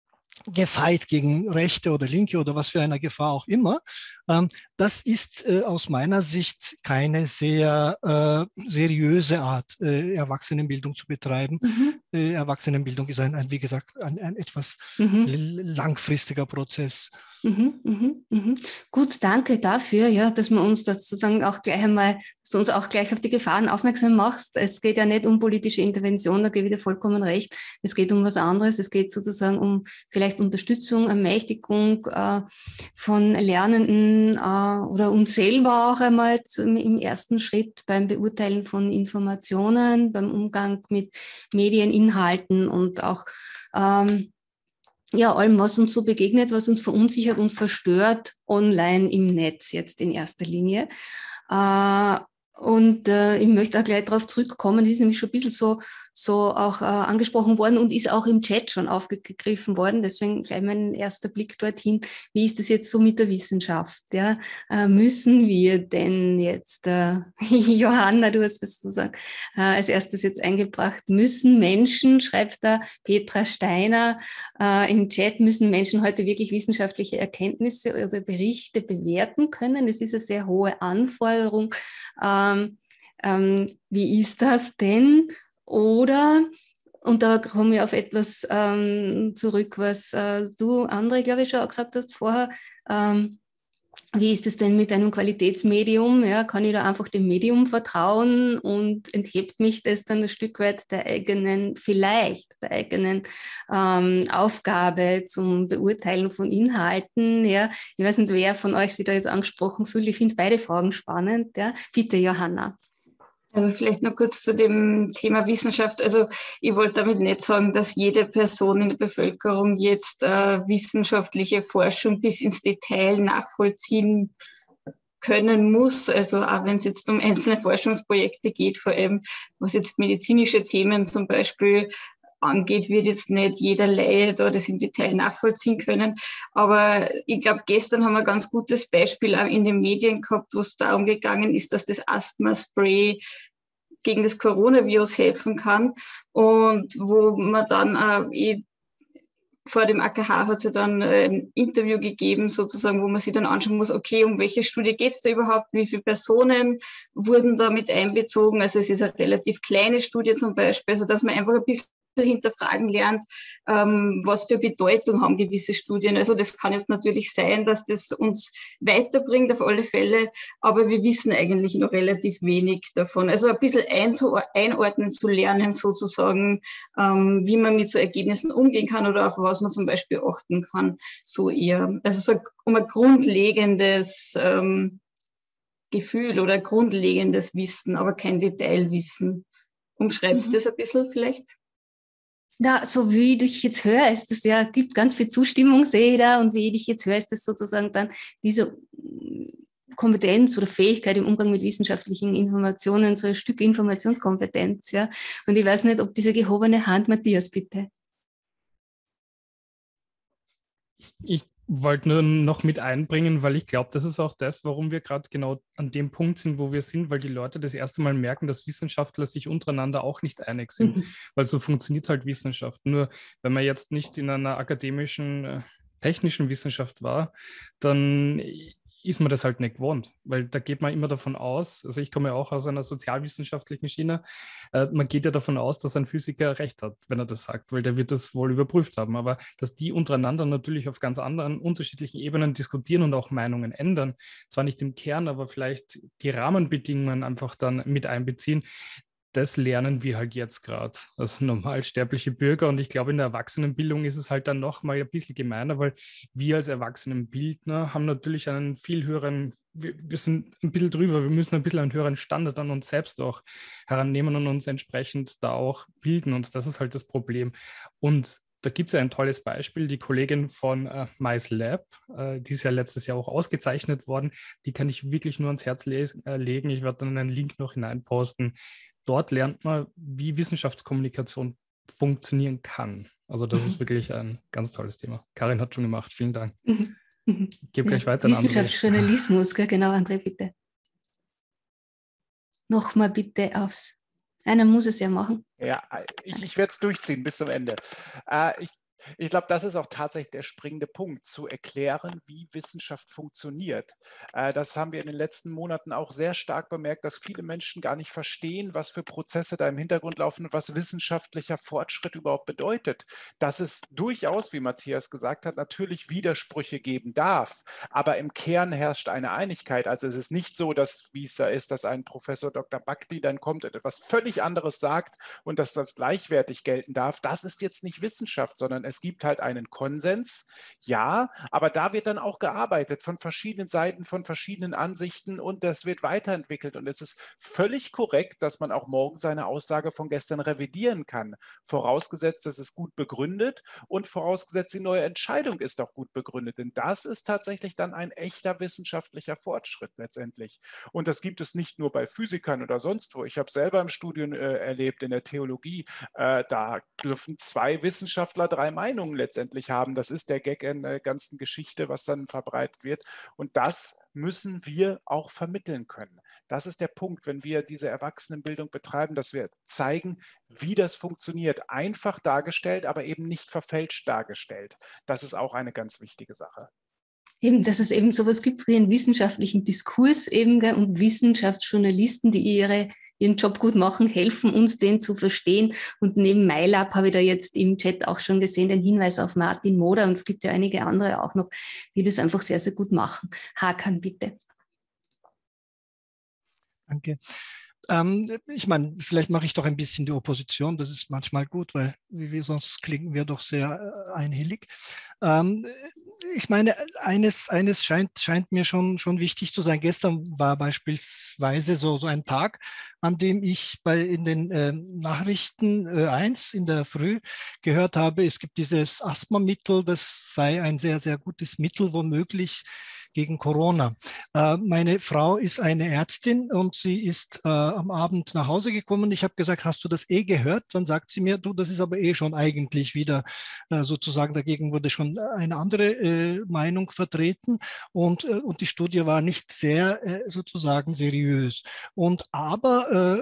gefeit gegen Rechte oder Linke oder was für eine Gefahr auch immer. Ähm, das ist äh, aus meiner Sicht keine sehr äh, seriöse Art, äh, Erwachsenenbildung zu betreiben. Mhm. Äh, Erwachsenenbildung ist ein, ein wie gesagt, ein, ein etwas mhm. langfristiger Prozess. Mhm, mhm, mhm. Gut, danke dafür, ja, dass man uns das sozusagen auch gleich einmal, dass du uns auch gleich auf die Gefahren aufmerksam machst. Es geht ja nicht um politische Intervention, da gebe ich dir vollkommen recht. Es geht um was anderes. Es geht sozusagen um vielleicht Unterstützung, Ermächtigung äh, von Lernenden äh, oder uns selber auch einmal zu, im ersten Schritt beim Beurteilen von Informationen, beim Umgang mit Medieninhalten und auch ähm, ja, allem, was uns so begegnet, was uns verunsichert und verstört online im Netz jetzt in erster Linie. Äh, und äh, ich möchte auch gleich darauf zurückkommen, das ist nämlich schon ein bisschen so, so auch äh, angesprochen worden und ist auch im Chat schon aufgegriffen worden. Deswegen gleich mein erster Blick dorthin. Wie ist das jetzt so mit der Wissenschaft? Ja? Äh, müssen wir denn jetzt, äh, Johanna, du hast das sozusagen äh, als erstes jetzt eingebracht, müssen Menschen, schreibt da Petra Steiner äh, im Chat, müssen Menschen heute wirklich wissenschaftliche Erkenntnisse oder Berichte bewerten können? Das ist eine sehr hohe Anforderung. Ähm, ähm, wie ist das denn? Oder, und da kommen wir auf etwas ähm, zurück, was äh, du, André, glaube ich, schon auch gesagt hast vorher, ähm, wie ist es denn mit einem Qualitätsmedium? Ja, kann ich da einfach dem Medium vertrauen und enthebt mich das dann ein Stück weit der eigenen, vielleicht der eigenen ähm, Aufgabe zum Beurteilen von Inhalten? Ja, ich weiß nicht, wer von euch sich da jetzt angesprochen fühlt. Ich finde beide Fragen spannend. Ja. Bitte, Johanna. Also vielleicht noch kurz zu dem Thema Wissenschaft. Also ich wollte damit nicht sagen, dass jede Person in der Bevölkerung jetzt äh, wissenschaftliche Forschung bis ins Detail nachvollziehen können muss. Also auch wenn es jetzt um einzelne Forschungsprojekte geht, vor allem was jetzt medizinische Themen zum Beispiel angeht, wird jetzt nicht jeder Laie da das im Detail nachvollziehen können. Aber ich glaube, gestern haben wir ein ganz gutes Beispiel auch in den Medien gehabt, wo es darum gegangen ist, dass das Asthma-Spray gegen das Coronavirus helfen kann und wo man dann äh, vor dem A K H hat es ja dann ein Interview gegeben, sozusagen, wo man sich dann anschauen muss, okay, um welche Studie geht es da überhaupt, wie viele Personen wurden da mit einbezogen, also es ist eine relativ kleine Studie zum Beispiel, also dass man einfach ein bisschen hinterfragen lernt, ähm, was für Bedeutung haben gewisse Studien. Also das kann jetzt natürlich sein, dass das uns weiterbringt auf alle Fälle, aber wir wissen eigentlich noch relativ wenig davon. Also ein bisschen einordnen zu lernen sozusagen, ähm, wie man mit so Ergebnissen umgehen kann oder auf was man zum Beispiel achten kann, so eher. Also so um ein grundlegendes ähm, Gefühl oder grundlegendes Wissen, aber kein Detailwissen. Umschreibst du mhm. das ein bisschen vielleicht? Ja, so wie ich dich jetzt höre, ist das ja, gibt ganz viel Zustimmung, sehe ich da, und wie ich dich jetzt höre, ist das sozusagen dann diese Kompetenz oder Fähigkeit im Umgang mit wissenschaftlichen Informationen, so ein Stück Informationskompetenz, ja. Und ich weiß nicht, ob diese gehobene Hand, Matthias, bitte. Ich, ich wollte nur noch mit einbringen, weil ich glaube, das ist auch das, warum wir gerade genau an dem Punkt sind, wo wir sind, weil die Leute das erste Mal merken, dass Wissenschaftler sich untereinander auch nicht einig sind, mhm. weil so funktioniert halt Wissenschaft. Nur wenn man jetzt nicht in einer akademischen, äh, technischen Wissenschaft war, dann ist man das halt nicht gewohnt, weil da geht man immer davon aus, also ich komme ja auch aus einer sozialwissenschaftlichen Schiene, äh, man geht ja davon aus, dass ein Physiker recht hat, wenn er das sagt, weil der wird das wohl überprüft haben, aber dass die untereinander natürlich auf ganz anderen, unterschiedlichen Ebenen diskutieren und auch Meinungen ändern, zwar nicht im Kern, aber vielleicht die Rahmenbedingungen einfach dann mit einbeziehen, das lernen wir halt jetzt gerade als normalsterbliche Bürger, und ich glaube, in der Erwachsenenbildung ist es halt dann noch mal ein bisschen gemeiner, weil wir als Erwachsenenbildner haben natürlich einen viel höheren, wir, wir sind ein bisschen drüber, wir müssen ein bisschen einen höheren Standard an uns selbst auch herannehmen und uns entsprechend da auch bilden, und das ist halt das Problem. Und da gibt es ja ein tolles Beispiel, die Kollegin von äh, MySlab, äh, die ist ja letztes Jahr auch ausgezeichnet worden, die kann ich wirklich nur ans Herz les- äh, legen, ich werde dann einen Link noch hineinposten. Dort lernt man, wie Wissenschaftskommunikation funktionieren kann. Also das mhm. ist wirklich ein ganz tolles Thema. Karin hat schon gemacht, vielen Dank. Mhm. Mhm. Ich gebe gleich weiter an André. Wissenschaftsjournalismus, gell? Genau, André, bitte. Nochmal bitte aufs... Einer muss es ja machen. Ja, ich, ich werde es durchziehen bis zum Ende. Äh, ich Ich glaube, das ist auch tatsächlich der springende Punkt, zu erklären, wie Wissenschaft funktioniert. Äh, das haben wir in den letzten Monaten auch sehr stark bemerkt, dass viele Menschen gar nicht verstehen, was für Prozesse da im Hintergrund laufen und was wissenschaftlicher Fortschritt überhaupt bedeutet. Dass es durchaus, wie Matthias gesagt hat, natürlich Widersprüche geben darf, aber im Kern herrscht eine Einigkeit. Also es ist nicht so, dass, wie es da ist, dass ein Professor Doktor Bhakti dann kommt und etwas völlig anderes sagt und dass das gleichwertig gelten darf. Das ist jetzt nicht Wissenschaft, sondern es Es gibt halt einen Konsens, ja, aber da wird dann auch gearbeitet von verschiedenen Seiten, von verschiedenen Ansichten, und das wird weiterentwickelt. Und es ist völlig korrekt, dass man auch morgen seine Aussage von gestern revidieren kann, vorausgesetzt, es ist gut begründet und vorausgesetzt, die neue Entscheidung ist auch gut begründet. Denn das ist tatsächlich dann ein echter wissenschaftlicher Fortschritt letztendlich. Und das gibt es nicht nur bei Physikern oder sonst wo. Ich habe selber im Studium äh, erlebt, in der Theologie, äh, da dürfen zwei Wissenschaftler drei Meinungen letztendlich haben. Das ist der Gag in der ganzen Geschichte, was dann verbreitet wird. Und das müssen wir auch vermitteln können. Das ist der Punkt, wenn wir diese Erwachsenenbildung betreiben, dass wir zeigen, wie das funktioniert. Einfach dargestellt, aber eben nicht verfälscht dargestellt. Das ist auch eine ganz wichtige Sache. Eben, dass es eben sowas gibt wie einen wissenschaftlichen Diskurs eben, gell, und Wissenschaftsjournalisten, die ihre, ihren Job gut machen, helfen uns, den zu verstehen. Und neben MyLab habe ich da jetzt im Chat auch schon gesehen, den Hinweis auf Martin Moder, und es gibt ja einige andere auch noch, die das einfach sehr, sehr gut machen. Hakan, bitte. Danke. Ähm, ich meine, vielleicht mache ich doch ein bisschen die Opposition, das ist manchmal gut, weil wie wir sonst klingen wir doch sehr äh, einhellig. Ähm, ich meine, eines, eines scheint, scheint mir schon, schon wichtig zu sein. Gestern war beispielsweise so, so ein Tag, an dem ich bei, in den äh, Nachrichten äh, eins in der Früh gehört habe, es gibt dieses Asthmamittel, das sei ein sehr, sehr gutes Mittel, womöglich gegen Corona. Äh, meine Frau ist eine Ärztin und sie ist äh, am Abend nach Hause gekommen. Ich habe gesagt, hast du das eh gehört? Dann sagt sie mir, du, das ist aber eh schon eigentlich wieder äh, sozusagen, dagegen wurde schon eine andere äh, Meinung vertreten, und, äh, und die Studie war nicht sehr äh, sozusagen seriös. Und aber äh,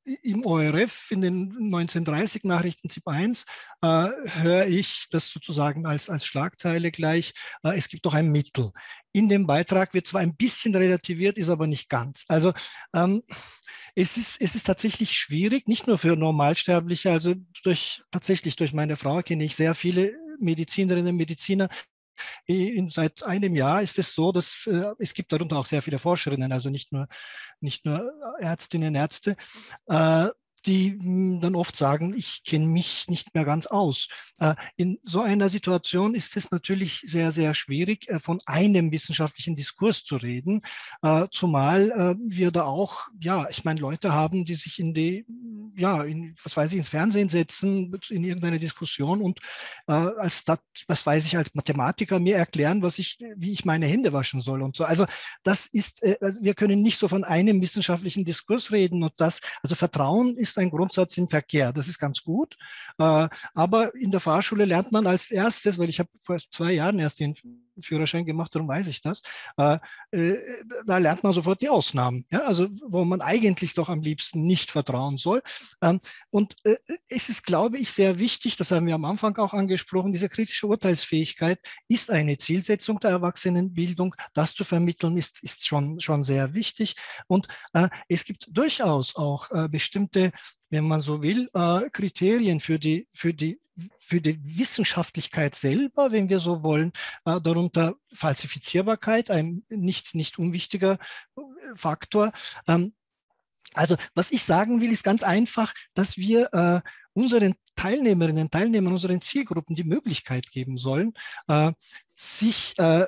im O R F in den neunzehnhundertdreißig Nachrichten Tipp eins äh, höre ich das sozusagen als, als Schlagzeile gleich, äh, es gibt doch ein Mittel. In dem Beitrag wird zwar ein bisschen relativiert, ist aber nicht ganz. Also ähm, es ist, es ist tatsächlich schwierig, nicht nur für Normalsterbliche, also durch, tatsächlich durch meine Frau kenne ich sehr viele Medizinerinnen und Mediziner. In, seit einem Jahr ist es so, dass äh, es gibt darunter auch sehr viele Forscherinnen, also nicht nur, nicht nur Ärztinnen und Ärzte, äh, die mh, dann oft sagen, ich kenne mich nicht mehr ganz aus. Äh, in so einer Situation ist es natürlich sehr, sehr schwierig, äh, von einem wissenschaftlichen Diskurs zu reden, äh, zumal äh, wir da auch, ja, ich meine, Leute haben, die sich in die, ja, in, was weiß ich, ins Fernsehen setzen, in irgendeine Diskussion und äh, als das, was weiß ich, als Mathematiker mir erklären, was ich, wie ich meine Hände waschen soll und so. Also das ist, äh, also wir können nicht so von einem wissenschaftlichen Diskurs reden und das, also Vertrauen ist ein Grundsatz im Verkehr, das ist ganz gut, äh, aber in der Fahrschule lernt man als erstes, weil ich habe vor zwei Jahren erst den Führerschein gemacht, darum weiß ich das, äh, äh, da lernt man sofort die Ausnahmen, ja? Also wo man eigentlich doch am liebsten nicht vertrauen soll. Ähm, und äh, es ist, glaube ich, sehr wichtig, das haben wir am Anfang auch angesprochen, diese kritische Urteilsfähigkeit ist eine Zielsetzung der Erwachsenenbildung. Das zu vermitteln ist, ist schon, schon sehr wichtig. Und äh, es gibt durchaus auch äh, bestimmte, wenn man so will, äh, Kriterien für die, für die für die Wissenschaftlichkeit selber, wenn wir so wollen, äh, darunter Falsifizierbarkeit, ein nicht, nicht unwichtiger Faktor. Ähm, also was ich sagen will, ist ganz einfach, dass wir äh, unseren Teilnehmerinnen und Teilnehmern, unseren Zielgruppen die Möglichkeit geben sollen, äh, sich äh,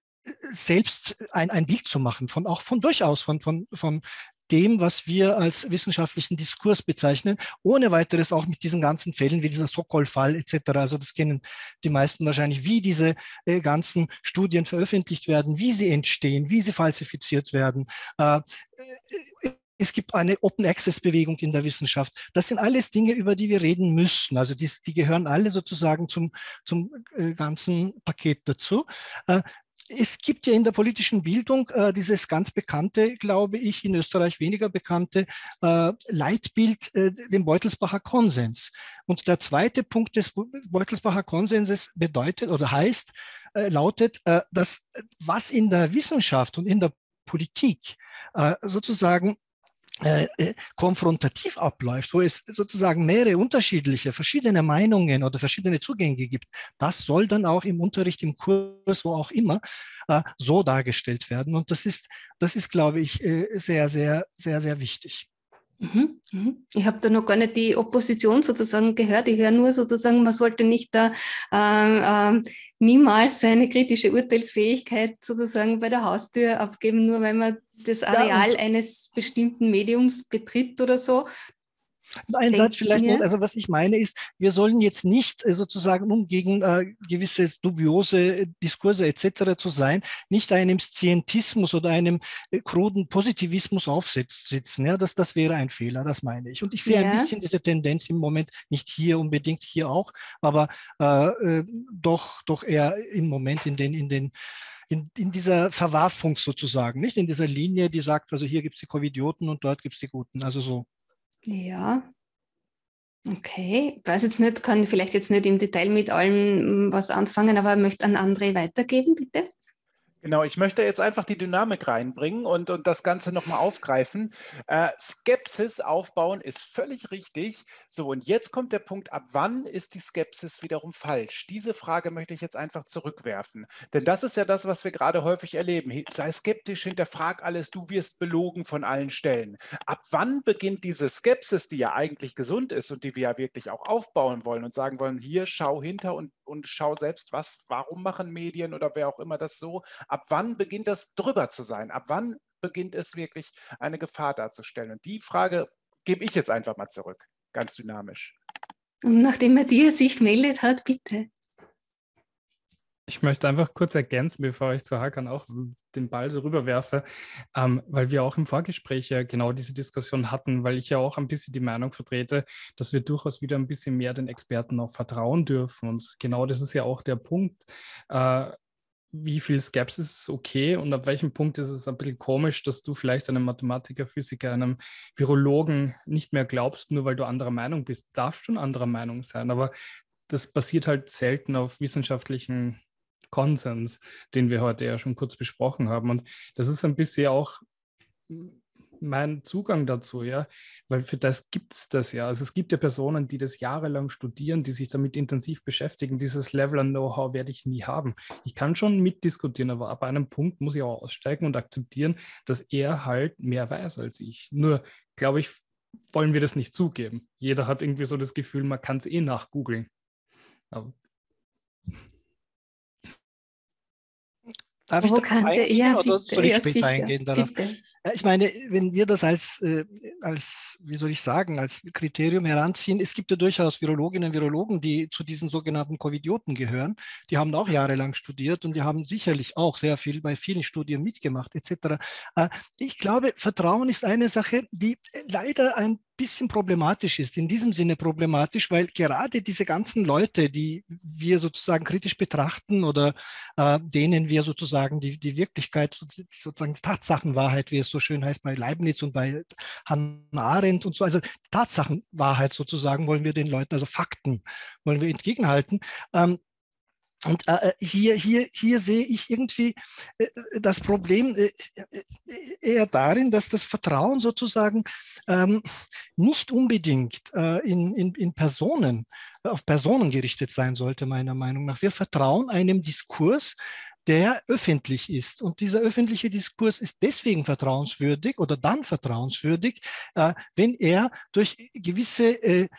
selbst ein, ein Bild zu machen, von auch von durchaus von, von, von dem, was wir als wissenschaftlichen Diskurs bezeichnen, ohne weiteres auch mit diesen ganzen Fällen wie dieser Sokol-Fall et cetera. Also das kennen die meisten wahrscheinlich, wie diese äh, ganzen Studien veröffentlicht werden, wie sie entstehen, wie sie falsifiziert werden. Äh, Es gibt eine Open-Access-Bewegung in der Wissenschaft. Das sind alles Dinge, über die wir reden müssen. Also die, die gehören alle sozusagen zum, zum äh, ganzen Paket dazu. Äh, Es gibt ja in der politischen Bildung äh, dieses ganz bekannte, glaube ich, in Österreich weniger bekannte äh, Leitbild, äh, den Beutelsbacher Konsens. Und der zweite Punkt des Beutelsbacher Konsenses bedeutet oder heißt, äh, lautet, äh, dass was in der Wissenschaft und in der Politik äh, sozusagen Äh, konfrontativ abläuft, wo es sozusagen mehrere unterschiedliche, verschiedene Meinungen oder verschiedene Zugänge gibt, das soll dann auch im Unterricht, im Kurs, wo auch immer, äh, so dargestellt werden. Und das ist, das ist, glaube ich, äh, sehr, sehr, sehr, sehr wichtig. Mhm, mhm. Ich habe da noch gar nicht die Opposition sozusagen gehört. Ich höre nur sozusagen, man sollte nicht da ähm, ähm, niemals seine kritische Urteilsfähigkeit sozusagen bei der Haustür abgeben, nur weil man das Areal ja. eines bestimmten Mediums betritt oder so. Ein Satz vielleicht noch, also was ich meine ist, wir sollen jetzt nicht äh, sozusagen, um gegen äh, gewisse dubiose Diskurse et cetera zu sein, nicht einem Scientismus oder einem äh, kruden Positivismus aufsitzen. Ja, das, das wäre ein Fehler, das meine ich. Und ich sehe ja. ein bisschen diese Tendenz im Moment, nicht hier unbedingt, hier auch, aber äh, äh, doch, doch eher im Moment in den, in den In, in dieser Verwerfung sozusagen, nicht in dieser Linie, die sagt, also hier gibt es die Covidioten und dort gibt es die Guten, also so. Ja, okay. Ich weiß jetzt nicht, kann vielleicht jetzt nicht im Detail mit allem was anfangen, aber ich möchte an André weitergeben, bitte. Genau, ich möchte jetzt einfach die Dynamik reinbringen und, und das Ganze nochmal aufgreifen. Äh, Skepsis aufbauen ist völlig richtig. So, und jetzt kommt der Punkt, ab wann ist die Skepsis wiederum falsch? Diese Frage möchte ich jetzt einfach zurückwerfen. Denn das ist ja das, was wir gerade häufig erleben. Sei skeptisch, hinterfrag alles, du wirst belogen von allen Stellen. Ab wann beginnt diese Skepsis, die ja eigentlich gesund ist und die wir ja wirklich auch aufbauen wollen und sagen wollen, hier, schau hinter und, und schau selbst, was, warum machen Medien oder wer auch immer das so? Ab wann beginnt das drüber zu sein? Ab wann beginnt es wirklich eine Gefahr darzustellen? Und die Frage gebe ich jetzt einfach mal zurück, ganz dynamisch. Und nachdem Matthias sich meldet hat, bitte. Ich möchte einfach kurz ergänzen, bevor ich zu Hakan auch den Ball so rüberwerfe, ähm, weil wir auch im Vorgespräch ja genau diese Diskussion hatten, weil ich ja auch ein bisschen die Meinung vertrete, dass wir durchaus wieder ein bisschen mehr den Experten auch vertrauen dürfen. Und genau das ist ja auch der Punkt. Äh, wie viel Skepsis ist okay und ab welchem Punkt ist es ein bisschen komisch, dass du vielleicht einem Mathematiker, Physiker, einem Virologen nicht mehr glaubst, nur weil du anderer Meinung bist. Darfst schon anderer Meinung sein, aber das basiert halt selten auf wissenschaftlichen Konsens, den wir heute ja schon kurz besprochen haben. Und das ist ein bisschen auch mein Zugang dazu, ja, weil für das gibt es das ja. Also es gibt ja Personen, die das jahrelang studieren, die sich damit intensiv beschäftigen. Dieses Level an Know-how werde ich nie haben. Ich kann schon mitdiskutieren, aber ab einem Punkt muss ich auch aussteigen und akzeptieren, dass er halt mehr weiß als ich. Nur, glaube ich, wollen wir das nicht zugeben. Jeder hat irgendwie so das Gefühl, man kann es eh nachgoogeln. Aber Darf ich darauf eingehen ja, oder bitte, soll ich ja, später sicher, eingehen darauf? Bitte. Ich meine, wenn wir das als, äh, als, wie soll ich sagen, als Kriterium heranziehen, es gibt ja durchaus Virologinnen und Virologen, die zu diesen sogenannten Covidioten gehören. Die haben auch jahrelang studiert und die haben sicherlich auch sehr viel bei vielen Studien mitgemacht, et cetera. Ich glaube, Vertrauen ist eine Sache, die leider ein bisschen problematisch ist, in diesem Sinne problematisch, weil gerade diese ganzen Leute, die wir sozusagen kritisch betrachten oder äh, denen wir sozusagen die, die Wirklichkeit, sozusagen die Tatsachenwahrheit, wie es so schön heißt bei Leibniz und bei Hannah Arendt und so, also Tatsachenwahrheit sozusagen wollen wir den Leuten, also Fakten wollen wir entgegenhalten. Ähm, Und äh, hier, hier, hier sehe ich irgendwie äh, das Problem äh, eher darin, dass das Vertrauen sozusagen ähm, nicht unbedingt äh, in, in, in Personen, auf Personen gerichtet sein sollte, meiner Meinung nach. Wir vertrauen einem Diskurs, der öffentlich ist. Und dieser öffentliche Diskurs ist deswegen vertrauenswürdig oder dann vertrauenswürdig, äh, wenn er durch gewisse äh,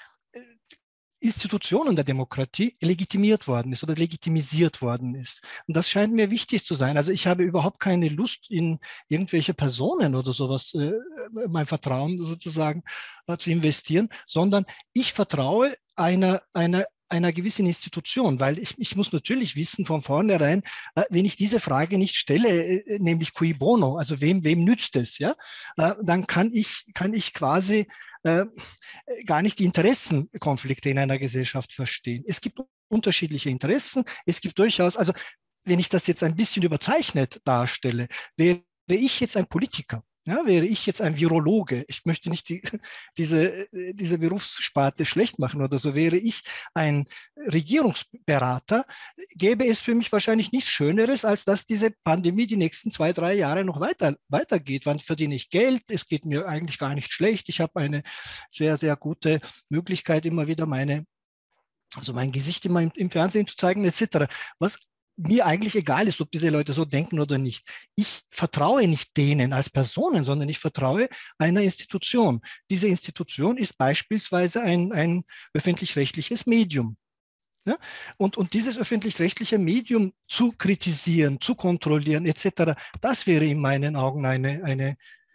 Institutionen der Demokratie legitimiert worden ist oder legitimisiert worden ist. Und das scheint mir wichtig zu sein. Also ich habe überhaupt keine Lust, in irgendwelche Personen oder sowas, äh, mein Vertrauen sozusagen äh, zu investieren, sondern ich vertraue einer, einer einer gewissen Institution, weil ich, ich muss natürlich wissen von vornherein, äh, wenn ich diese Frage nicht stelle, äh, nämlich cui bono, also wem, wem nützt es, ja, äh, dann kann ich, kann ich quasi äh, gar nicht die Interessenkonflikte in einer Gesellschaft verstehen. Es gibt unterschiedliche Interessen, es gibt durchaus, also wenn ich das jetzt ein bisschen überzeichnet darstelle, wäre ich jetzt ein Politiker, ja, wäre ich jetzt ein Virologe, ich möchte nicht die, diese, diese Berufssparte schlecht machen oder so, wäre ich ein Regierungsberater, gäbe es für mich wahrscheinlich nichts Schöneres, als dass diese Pandemie die nächsten zwei, drei Jahre noch weiter, weitergeht. Wann verdiene ich Geld? Es geht mir eigentlich gar nicht schlecht. Ich habe eine sehr, sehr gute Möglichkeit, immer wieder meine, also mein Gesicht immer im, im Fernsehen zu zeigen, et cetera. Was mir eigentlich egal ist, ob diese Leute so denken oder nicht. Ich vertraue nicht denen als Personen, sondern ich vertraue einer Institution. Diese Institution ist beispielsweise ein, ein öffentlich-rechtliches Medium. Ja? Und, und dieses öffentlich-rechtliche Medium zu kritisieren, zu kontrollieren, et cetera, das wäre in meinen Augen eine, eine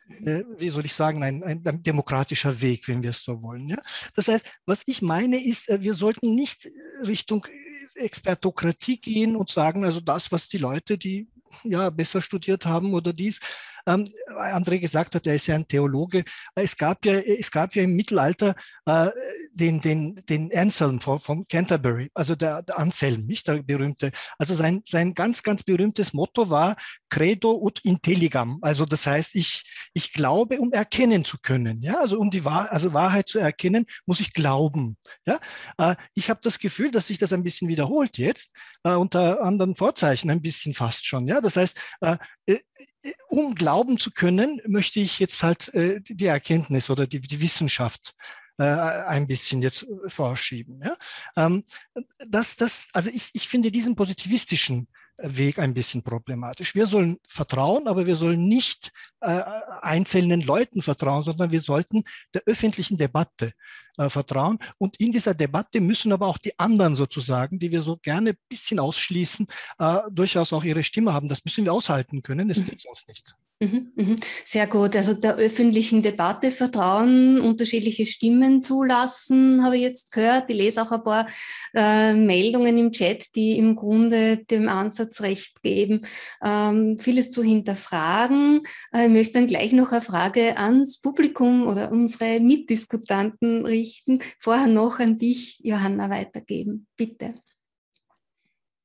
wie soll ich sagen, ein, ein, ein demokratischer Weg, wenn wir es so wollen. Ja? Das heißt, was ich meine ist, wir sollten nicht Richtung Expertokratie gehen und sagen, also das, was die Leute, die ja besser studiert haben oder dies, ähm, André gesagt hat, er ist ja ein Theologe. Es gab ja, es gab ja im Mittelalter äh, den, den, den Anselm von, von Canterbury, also der, der Anselm, nicht der berühmte. Also sein, sein ganz, ganz berühmtes Motto war Credo ut intelligam. Also das heißt, ich, ich glaube, um erkennen zu können. Ja? Also um die Wahr, also Wahrheit zu erkennen, muss ich glauben. Ja? Äh, ich habe das Gefühl, dass sich das ein bisschen wiederholt jetzt, äh, unter anderen Vorzeichen ein bisschen fast schon. Ja? Das heißt, äh, um glauben zu können, möchte ich jetzt halt äh, die Erkenntnis oder die, die Wissenschaft äh, ein bisschen jetzt vorschieben. Ja? Ähm, das, das, also ich, ich finde diesen positivistischen Weg ein bisschen problematisch. Wir sollen vertrauen, aber wir sollen nicht äh, einzelnen Leuten vertrauen, sondern wir sollten der öffentlichen Debatte äh, vertrauen. Und in dieser Debatte müssen aber auch die anderen sozusagen, die wir so gerne ein bisschen ausschließen, äh, durchaus auch ihre Stimme haben. Das müssen wir aushalten können. Das geht sonst nicht. Sehr gut. Also der öffentlichen Debatte vertrauen, unterschiedliche Stimmen zulassen, habe ich jetzt gehört. Ich lese auch ein paar äh, Meldungen im Chat, die im Grunde dem Ansatz recht geben, ähm, vieles zu hinterfragen. Äh, ich möchte dann gleich noch eine Frage ans Publikum oder unsere Mitdiskutanten richten. Vorher noch an dich, Johanna, weitergeben. Bitte.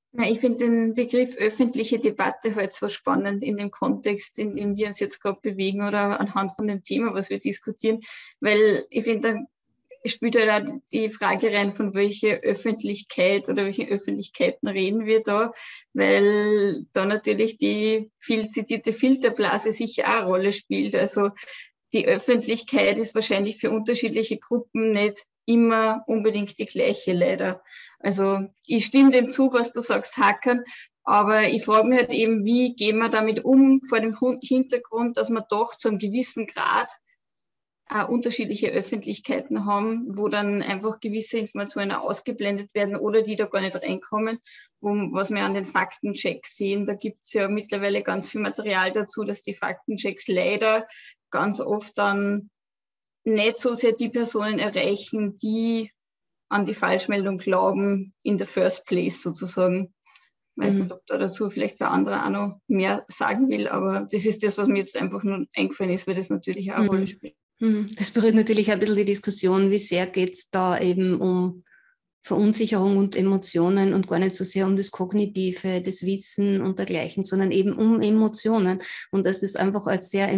Na, ich finde den Begriff öffentliche Debatte halt so spannend in dem Kontext, in dem wir uns jetzt gerade bewegen oder anhand von dem Thema, was wir diskutieren, weil ich finde, da spielt halt auch die Frage rein, von welcher Öffentlichkeit oder welchen Öffentlichkeiten reden wir da, weil da natürlich die viel zitierte Filterblase sicher auch eine Rolle spielt. Also die Öffentlichkeit ist wahrscheinlich für unterschiedliche Gruppen nicht immer unbedingt die gleiche, leider. Also ich stimme dem zu, was du sagst, Hackern, aber ich frage mich halt eben, wie gehen wir damit um vor dem Hintergrund, dass wir doch zu einem gewissen Grad äh, unterschiedliche Öffentlichkeiten haben, wo dann einfach gewisse Informationen ausgeblendet werden oder die da gar nicht reinkommen. Um, was wir an den Faktenchecks sehen, da gibt es ja mittlerweile ganz viel Material dazu, dass die Faktenchecks leider ganz oft dann nicht so sehr die Personen erreichen, die an die Falschmeldung glauben, in the first place sozusagen. Ich weiß mhm. nicht, ob da dazu vielleicht wer andere auch noch mehr sagen will, aber das ist das, was mir jetzt einfach nur eingefallen ist, weil das natürlich auch eine mhm. Rolle spielt. Das berührt natürlich ein bisschen die Diskussion, wie sehr geht es da eben um Verunsicherung und Emotionen und gar nicht so sehr um das Kognitive, das Wissen und dergleichen, sondern eben um Emotionen. Und dass es einfach als sehr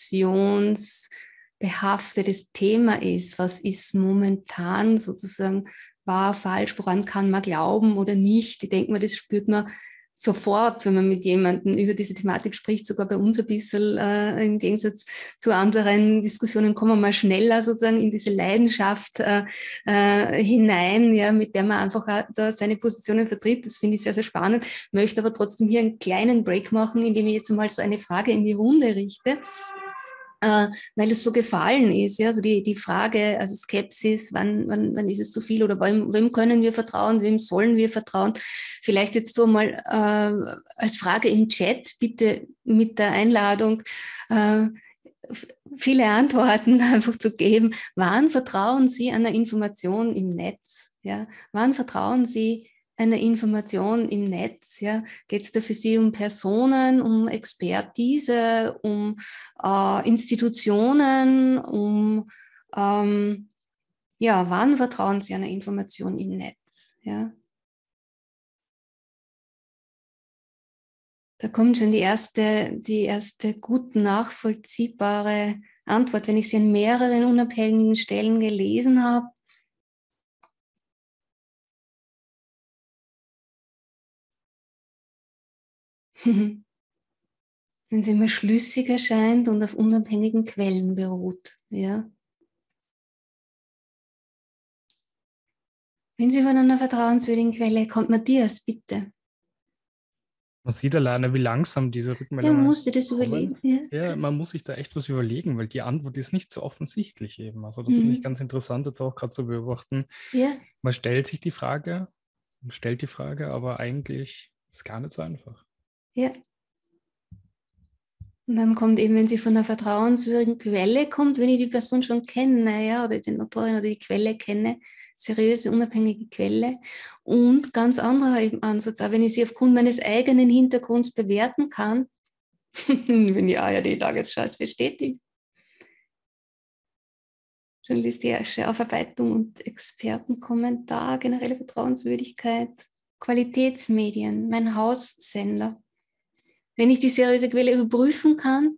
emotionsbehaftetes Thema ist. Was ist momentan sozusagen wahr, falsch, woran kann man glauben oder nicht? Ich denke mal, das spürt man sofort, wenn man mit jemandem über diese Thematik spricht, sogar bei uns ein bisschen äh, im Gegensatz zu anderen Diskussionen kommen wir mal schneller sozusagen in diese Leidenschaft äh, äh, hinein, ja, mit der man einfach da seine Positionen vertritt. Das finde ich sehr, sehr spannend. Möchte aber trotzdem hier einen kleinen Break machen, indem ich jetzt mal so eine Frage in die Runde richte. Äh, weil es so gefallen ist, ja, also die, die Frage, also Skepsis, wann, wann, wann ist es zu viel oder wem, wem können wir vertrauen, wem sollen wir vertrauen? Vielleicht jetzt so mal äh, als Frage im Chat, bitte mit der Einladung, äh, viele Antworten einfach zu geben. Wann vertrauen Sie einer Information im Netz? Ja? Wann vertrauen Sie einer Information im Netz? Ja? Geht es da für Sie um Personen, um Expertise, um äh, Institutionen, um ähm, ja, wann vertrauen Sie einer Information im Netz? Ja? Da kommt schon die erste, die erste gut nachvollziehbare Antwort, wenn ich sie an mehreren unabhängigen Stellen gelesen habe. Wenn sie mir schlüssig erscheint und auf unabhängigen Quellen beruht. Ja. Wenn Sie von einer vertrauenswürdigen Quelle kommt, Matthias, bitte. Man sieht alleine, wie langsam diese Rückmeldungen Ja, musst du das kommen. überlegen. Ja. Ja, man muss sich da echt was überlegen, weil die Antwort ist nicht so offensichtlich eben. Also das mhm. finde ich ganz interessant, jetzt auch gerade zu beobachten. Ja. Man stellt sich die Frage, man stellt die Frage, aber eigentlich ist es gar nicht so einfach. Ja. Und dann kommt eben, wenn sie von einer vertrauenswürdigen Quelle kommt, wenn ich die Person schon kenne, ja, oder den Autorin oder die Quelle kenne, seriöse, unabhängige Quelle und ganz anderer eben Ansatz, auch wenn ich sie aufgrund meines eigenen Hintergrunds bewerten kann, wenn die A R D-Tagesschau es bestätigt. Journalistische Aufarbeitung und Expertenkommentar, generelle Vertrauenswürdigkeit, Qualitätsmedien, mein Haussender. Wenn ich die seriöse Quelle überprüfen kann,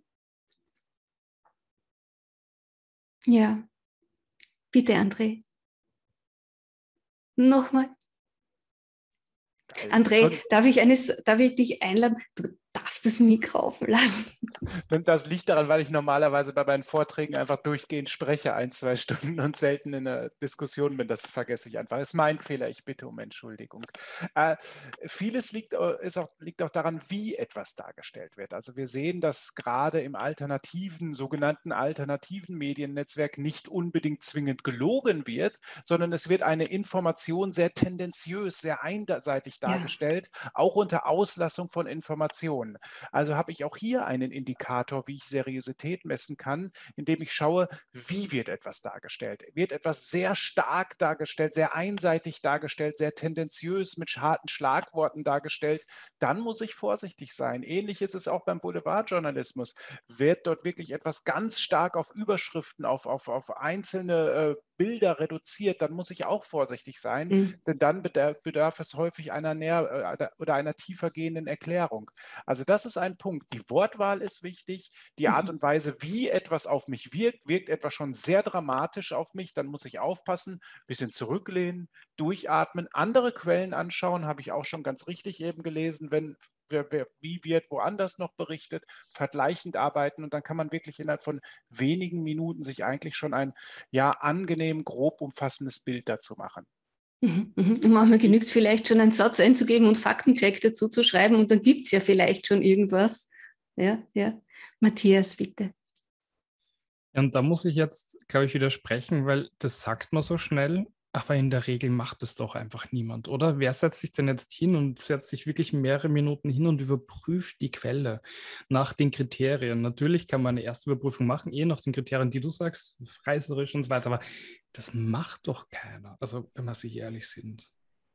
ja, bitte André. Nochmal. André, darf ich, eine, darf ich dich einladen? Du darfst das Mikro offen lassen. Das liegt daran, weil ich normalerweise bei meinen Vorträgen einfach durchgehend spreche, ein, zwei Stunden und selten in einer Diskussion bin. Das vergesse ich einfach. Das ist mein Fehler. Ich bitte um Entschuldigung. Äh, vieles liegt, ist auch, liegt auch daran, wie etwas dargestellt wird. Also wir sehen, dass gerade im alternativen, sogenannten alternativen Mediennetzwerk nicht unbedingt zwingend gelogen wird, sondern es wird eine Information sehr tendenziös, sehr einseitig dargestellt, ja. Auch unter Auslassung von Informationen. Also habe ich auch hier einen Indikator, wie ich Seriosität messen kann, indem ich schaue, wie wird etwas dargestellt. Wird etwas sehr stark dargestellt, sehr einseitig dargestellt, sehr tendenziös mit harten Schlagworten dargestellt, dann muss ich vorsichtig sein. Ähnlich ist es auch beim Boulevardjournalismus. Wird dort wirklich etwas ganz stark auf Überschriften, auf, auf, auf einzelne äh, Bilder reduziert, dann muss ich auch vorsichtig sein, Mhm. denn dann bedarf, bedarf es häufig einer näher äh, oder einer tiefer gehenden Erklärung. Also das ist ein Punkt. Die Wortwahl ist wichtig, die Art und Weise, wie etwas auf mich wirkt, wirkt etwas schon sehr dramatisch auf mich, dann muss ich aufpassen, ein bisschen zurücklehnen, durchatmen, andere Quellen anschauen, habe ich auch schon ganz richtig eben gelesen, wenn wer, wer, wie wird woanders noch berichtet, vergleichend arbeiten und dann kann man wirklich innerhalb von wenigen Minuten sich eigentlich schon ein ja angenehm grob umfassendes Bild dazu machen. Mhm, mhm. Und manchmal genügt es vielleicht schon, einen Satz einzugeben und Faktencheck dazu zu schreiben und dann gibt es ja vielleicht schon irgendwas. Ja, ja. Matthias, bitte. Ja, und da muss ich jetzt, glaube ich, widersprechen, weil das sagt man so schnell, aber in der Regel macht es doch einfach niemand, oder? Wer setzt sich denn jetzt hin und setzt sich wirklich mehrere Minuten hin und überprüft die Quelle nach den Kriterien? Natürlich kann man eine erste Überprüfung machen, eh nach den Kriterien, die du sagst, reißerisch und so weiter, aber das macht doch keiner, also wenn wir sich ehrlich sind.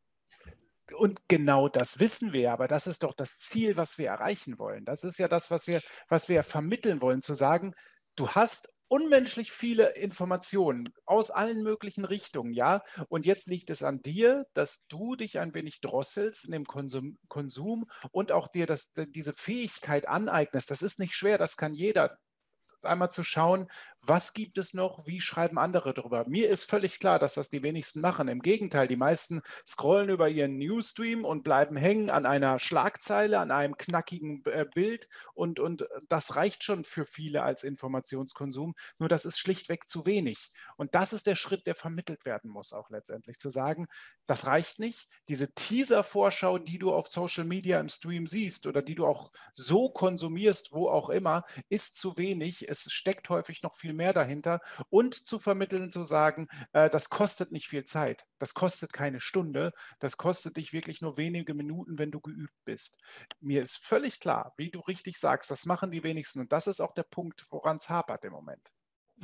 Und genau das wissen wir, aber das ist doch das Ziel, was wir erreichen wollen. Das ist ja das, was wir, was wir vermitteln wollen, zu sagen, du hast unmenschlich viele Informationen aus allen möglichen Richtungen, ja. Und jetzt liegt es an dir, dass du dich ein wenig drosselst in dem Konsum, Konsum und auch dir das, diese Fähigkeit aneignest. Das ist nicht schwer, das kann jeder. Einmal zu schauen, was gibt es noch, wie schreiben andere drüber. Mir ist völlig klar, dass das die wenigsten machen. Im Gegenteil, die meisten scrollen über ihren Newsstream und bleiben hängen an einer Schlagzeile, an einem knackigen äh, Bild und, und das reicht schon für viele als Informationskonsum. Nur das ist schlichtweg zu wenig. Und das ist der Schritt, der vermittelt werden muss, auch letztendlich zu sagen, das reicht nicht. Diese Teaser-Vorschau, die du auf Social Media im Stream siehst oder die du auch so konsumierst, wo auch immer, ist zu wenig. Es steckt häufig noch viel mehr dahinter und zu vermitteln, zu sagen, äh, das kostet nicht viel Zeit, das kostet keine Stunde, das kostet dich wirklich nur wenige Minuten, wenn du geübt bist. Mir ist völlig klar, wie du richtig sagst, das machen die wenigsten und das ist auch der Punkt, woran es hapert im Moment.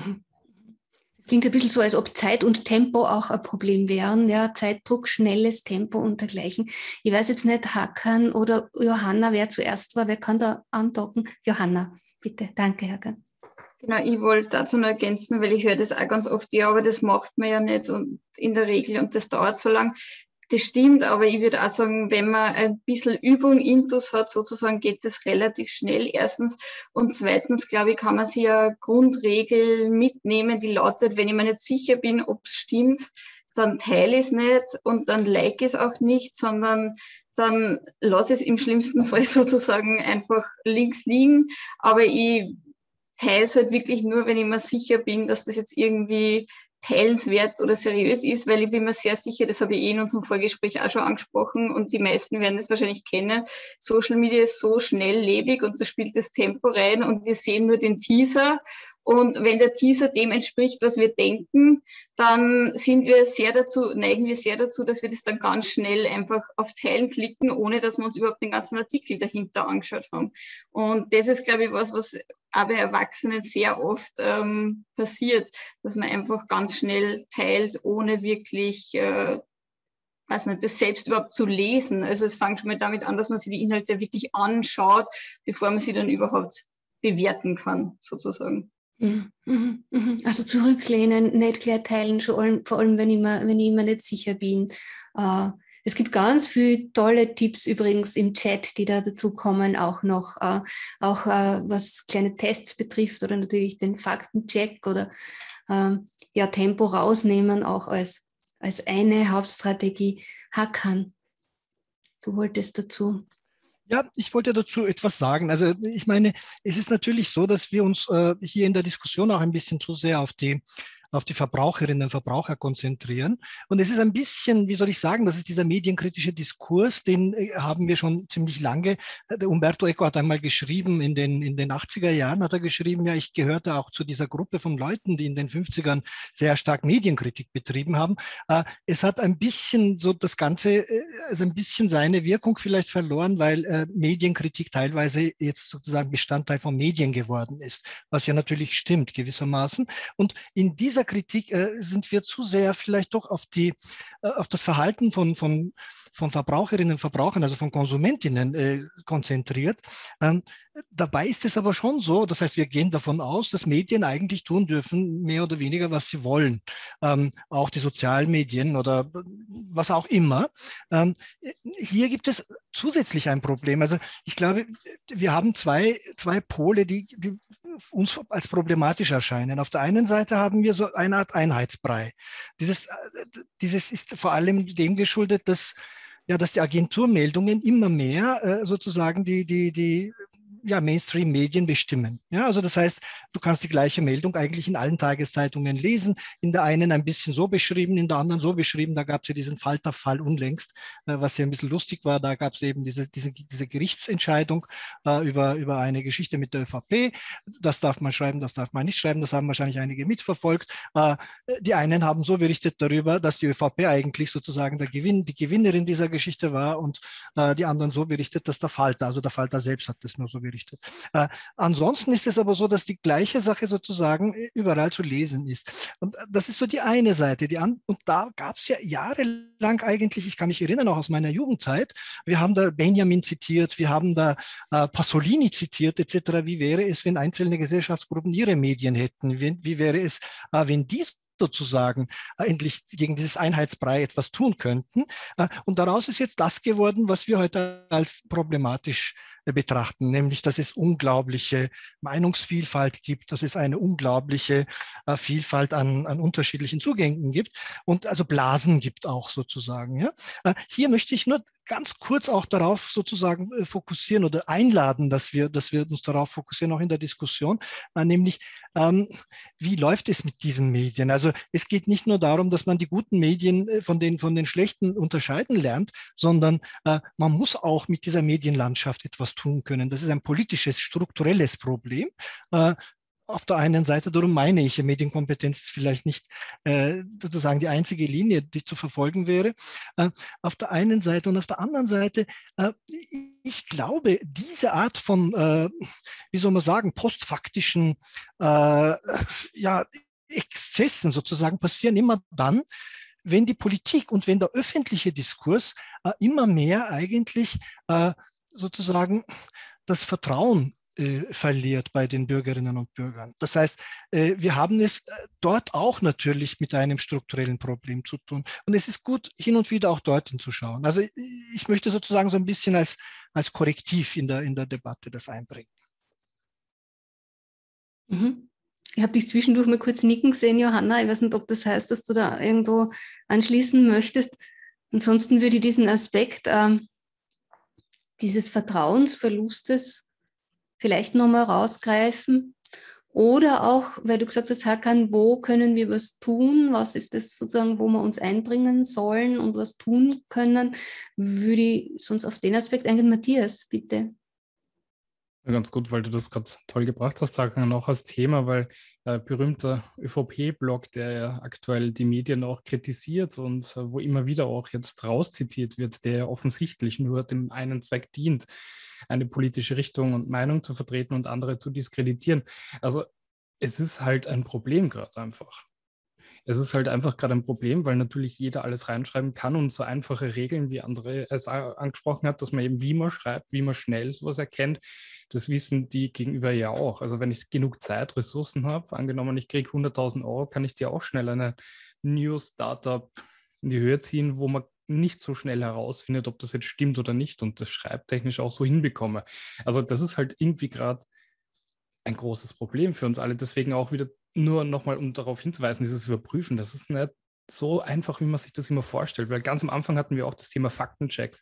Es klingt ein bisschen so, als ob Zeit und Tempo auch ein Problem wären, ja, Zeitdruck, schnelles Tempo und dergleichen. Ich weiß jetzt nicht, Hakan oder Johanna, wer zuerst war, wer kann da andocken? Johanna, bitte, danke, Hakan. Genau, ich wollte dazu noch ergänzen, weil ich höre das auch ganz oft, ja, aber das macht man ja nicht und in der Regel und das dauert so lang. Das stimmt, aber ich würde auch sagen, wenn man ein bisschen Übung intus hat, sozusagen, geht das relativ schnell, erstens. Und zweitens, glaube ich, kann man sich eine Grundregel mitnehmen, die lautet, wenn ich mir nicht sicher bin, ob es stimmt, dann teile ich es nicht und dann like es auch nicht, sondern dann lasse es im schlimmsten Fall sozusagen einfach links liegen. Aber ich teile es halt wirklich nur, wenn ich mir sicher bin, dass das jetzt irgendwie teilenswert oder seriös ist, weil ich bin mir sehr sicher, das habe ich eh in unserem Vorgespräch auch schon angesprochen und die meisten werden das wahrscheinlich kennen, Social Media ist so schnelllebig und da spielt das Tempo rein und wir sehen nur den Teaser und wenn der Teaser dem entspricht, was wir denken, dann sind wir sehr dazu, neigen wir sehr dazu, dass wir das dann ganz schnell einfach auf Teilen klicken, ohne dass wir uns überhaupt den ganzen Artikel dahinter angeschaut haben. Und das ist, glaube ich, was, was auch bei Erwachsenen sehr oft ähm, passiert, dass man einfach ganz schnell teilt, ohne wirklich, äh, weiß nicht, das selbst überhaupt zu lesen. Also es fängt schon mal damit an, dass man sich die Inhalte wirklich anschaut, bevor man sie dann überhaupt bewerten kann, sozusagen. Also zurücklehnen, nicht gleich teilen, vor allem wenn ich mir, wenn ich mir nicht sicher bin. Es gibt ganz viele tolle Tipps übrigens im Chat, die da dazu kommen, auch noch, auch was kleine Tests betrifft oder natürlich den Faktencheck oder ja, Tempo rausnehmen, auch als, als eine Hauptstrategie. Hakan, du wolltest dazu. Ja, ich wollte dazu etwas sagen. Also ich meine, es ist natürlich so, dass wir uns äh, hier in der Diskussion auch ein bisschen zu sehr auf die auf die Verbraucherinnen und Verbraucher konzentrieren. Und es ist ein bisschen, wie soll ich sagen, das ist dieser medienkritische Diskurs, den äh, haben wir schon ziemlich lange. Der Umberto Eco hat einmal geschrieben, in den, in den achtziger Jahren hat er geschrieben, ja, ich gehörte auch zu dieser Gruppe von Leuten, die in den fünfzigern sehr stark Medienkritik betrieben haben. Äh, es hat ein bisschen so das Ganze, äh, also ein bisschen seine Wirkung vielleicht verloren, weil äh, Medienkritik teilweise jetzt sozusagen Bestandteil von Medien geworden ist, was ja natürlich stimmt gewissermaßen. Und in dieser Kritik äh, sind wir zu sehr vielleicht doch auf, die, äh, auf das Verhalten von, von, von Verbraucherinnen und Verbrauchern, also von Konsumentinnen äh, konzentriert. Ähm, dabei ist es aber schon so, das heißt, wir gehen davon aus, dass Medien eigentlich tun dürfen, mehr oder weniger, was sie wollen. Ähm, auch die Sozialmedien oder was auch immer. Ähm, hier gibt es zusätzlich ein Problem. Also ich glaube, wir haben zwei, zwei Pole, die, die uns als problematisch erscheinen. Auf der einen Seite haben wir so eine Art Einheitsbrei. Dieses, dieses ist vor allem dem geschuldet, dass ja, dass die Agenturmeldungen immer mehr äh, sozusagen die, die, die ja, Mainstream-Medien bestimmen. Ja, also das heißt, du kannst die gleiche Meldung eigentlich in allen Tageszeitungen lesen, in der einen ein bisschen so beschrieben, in der anderen so beschrieben. Da gab es ja diesen Falter-Fall unlängst, äh, was ja ein bisschen lustig war. Da gab es eben diese, diese, diese Gerichtsentscheidung äh, über, über eine Geschichte mit der ÖVP. Das darf man schreiben, das darf man nicht schreiben. Das haben wahrscheinlich einige mitverfolgt. Äh, die einen haben so berichtet darüber, dass die ÖVP eigentlich sozusagen der Gewinn, die Gewinnerin dieser Geschichte war, und äh, die anderen so berichtet, dass der Falter, also der Falter selbst hat das nur so berichtet. Äh, ansonsten ist es aber so, dass die gleiche Sache sozusagen überall zu lesen ist. Und das ist so die eine Seite. Die an, und da gab es ja jahrelang eigentlich, ich kann mich erinnern, auch aus meiner Jugendzeit, wir haben da Benjamin zitiert, wir haben da äh, Pasolini zitiert et cetera. Wie wäre es, wenn einzelne Gesellschaftsgruppen ihre Medien hätten? Wie, wie wäre es, äh, wenn die sozusagen äh, endlich gegen dieses Einheitsbrei etwas tun könnten? Äh, und daraus ist jetzt das geworden, was wir heute als problematisch betrachten, nämlich, dass es unglaubliche Meinungsvielfalt gibt, dass es eine unglaubliche äh, Vielfalt an, an unterschiedlichen Zugängen gibt und also Blasen gibt auch sozusagen. Ja? Äh, hier möchte ich nur ganz kurz auch darauf sozusagen äh, fokussieren oder einladen, dass wir, dass wir uns darauf fokussieren, auch in der Diskussion, äh, nämlich ähm, wie läuft es mit diesen Medien? Also es geht nicht nur darum, dass man die guten Medien äh, von den, von den schlechten unterscheiden lernt, sondern äh, man muss auch mit dieser Medienlandschaft etwas tun können. Das ist ein politisches, strukturelles Problem. Äh, auf der einen Seite, darum meine ich, Medienkompetenz ist vielleicht nicht äh, sozusagen die einzige Linie, die zu verfolgen wäre. Äh, auf der einen Seite und auf der anderen Seite, äh, ich glaube, diese Art von, äh, wie soll man sagen, postfaktischen äh, ja, Exzessen sozusagen passieren immer dann, wenn die Politik und wenn der öffentliche Diskurs äh, immer mehr eigentlich äh, sozusagen das Vertrauen äh, verliert bei den Bürgerinnen und Bürgern. Das heißt, äh, wir haben es dort auch natürlich mit einem strukturellen Problem zu tun. Und es ist gut, hin und wieder auch dorthin zu schauen. Also ich möchte sozusagen so ein bisschen als, als Korrektiv in der, in der Debatte das einbringen. Mhm. Ich habe dich zwischendurch mal kurz nicken gesehen, Johanna. Ich weiß nicht, ob das heißt, dass du da irgendwo anschließen möchtest. Ansonsten würde ich diesen Aspekt ähm, dieses Vertrauensverlustes vielleicht nochmal rausgreifen. Oder auch, weil du gesagt hast, Hakan, wo können wir was tun? Was ist das sozusagen, wo wir uns einbringen sollen und was tun können? Würde ich sonst auf den Aspekt eingehen. Matthias, bitte. Ja, ganz gut, weil du das gerade toll gebracht hast, sagen auch als Thema, weil äh, berühmter ÖVP-Blog, der ja aktuell die Medien auch kritisiert und äh, wo immer wieder auch jetzt rauszitiert wird, der offensichtlich nur dem einen Zweck dient, eine politische Richtung und Meinung zu vertreten und andere zu diskreditieren. Also es ist halt ein Problem gerade einfach. Es ist halt einfach gerade ein Problem, weil natürlich jeder alles reinschreiben kann und so einfache Regeln, wie André es angesprochen hat, dass man eben, wie man schreibt, wie man schnell sowas erkennt, das wissen die Gegenüber ja auch. Also wenn ich genug Zeit, Ressourcen habe, angenommen, ich kriege hunderttausend Euro, kann ich dir auch schnell eine News-Startup in die Höhe ziehen, wo man nicht so schnell herausfindet, ob das jetzt stimmt oder nicht und das schreibtechnisch auch so hinbekomme. Also das ist halt irgendwie gerade ein großes Problem für uns alle. Deswegen auch wieder nur nochmal, um darauf hinzuweisen, dieses Überprüfen, das ist nicht so einfach, wie man sich das immer vorstellt, weil ganz am Anfang hatten wir auch das Thema Faktenchecks.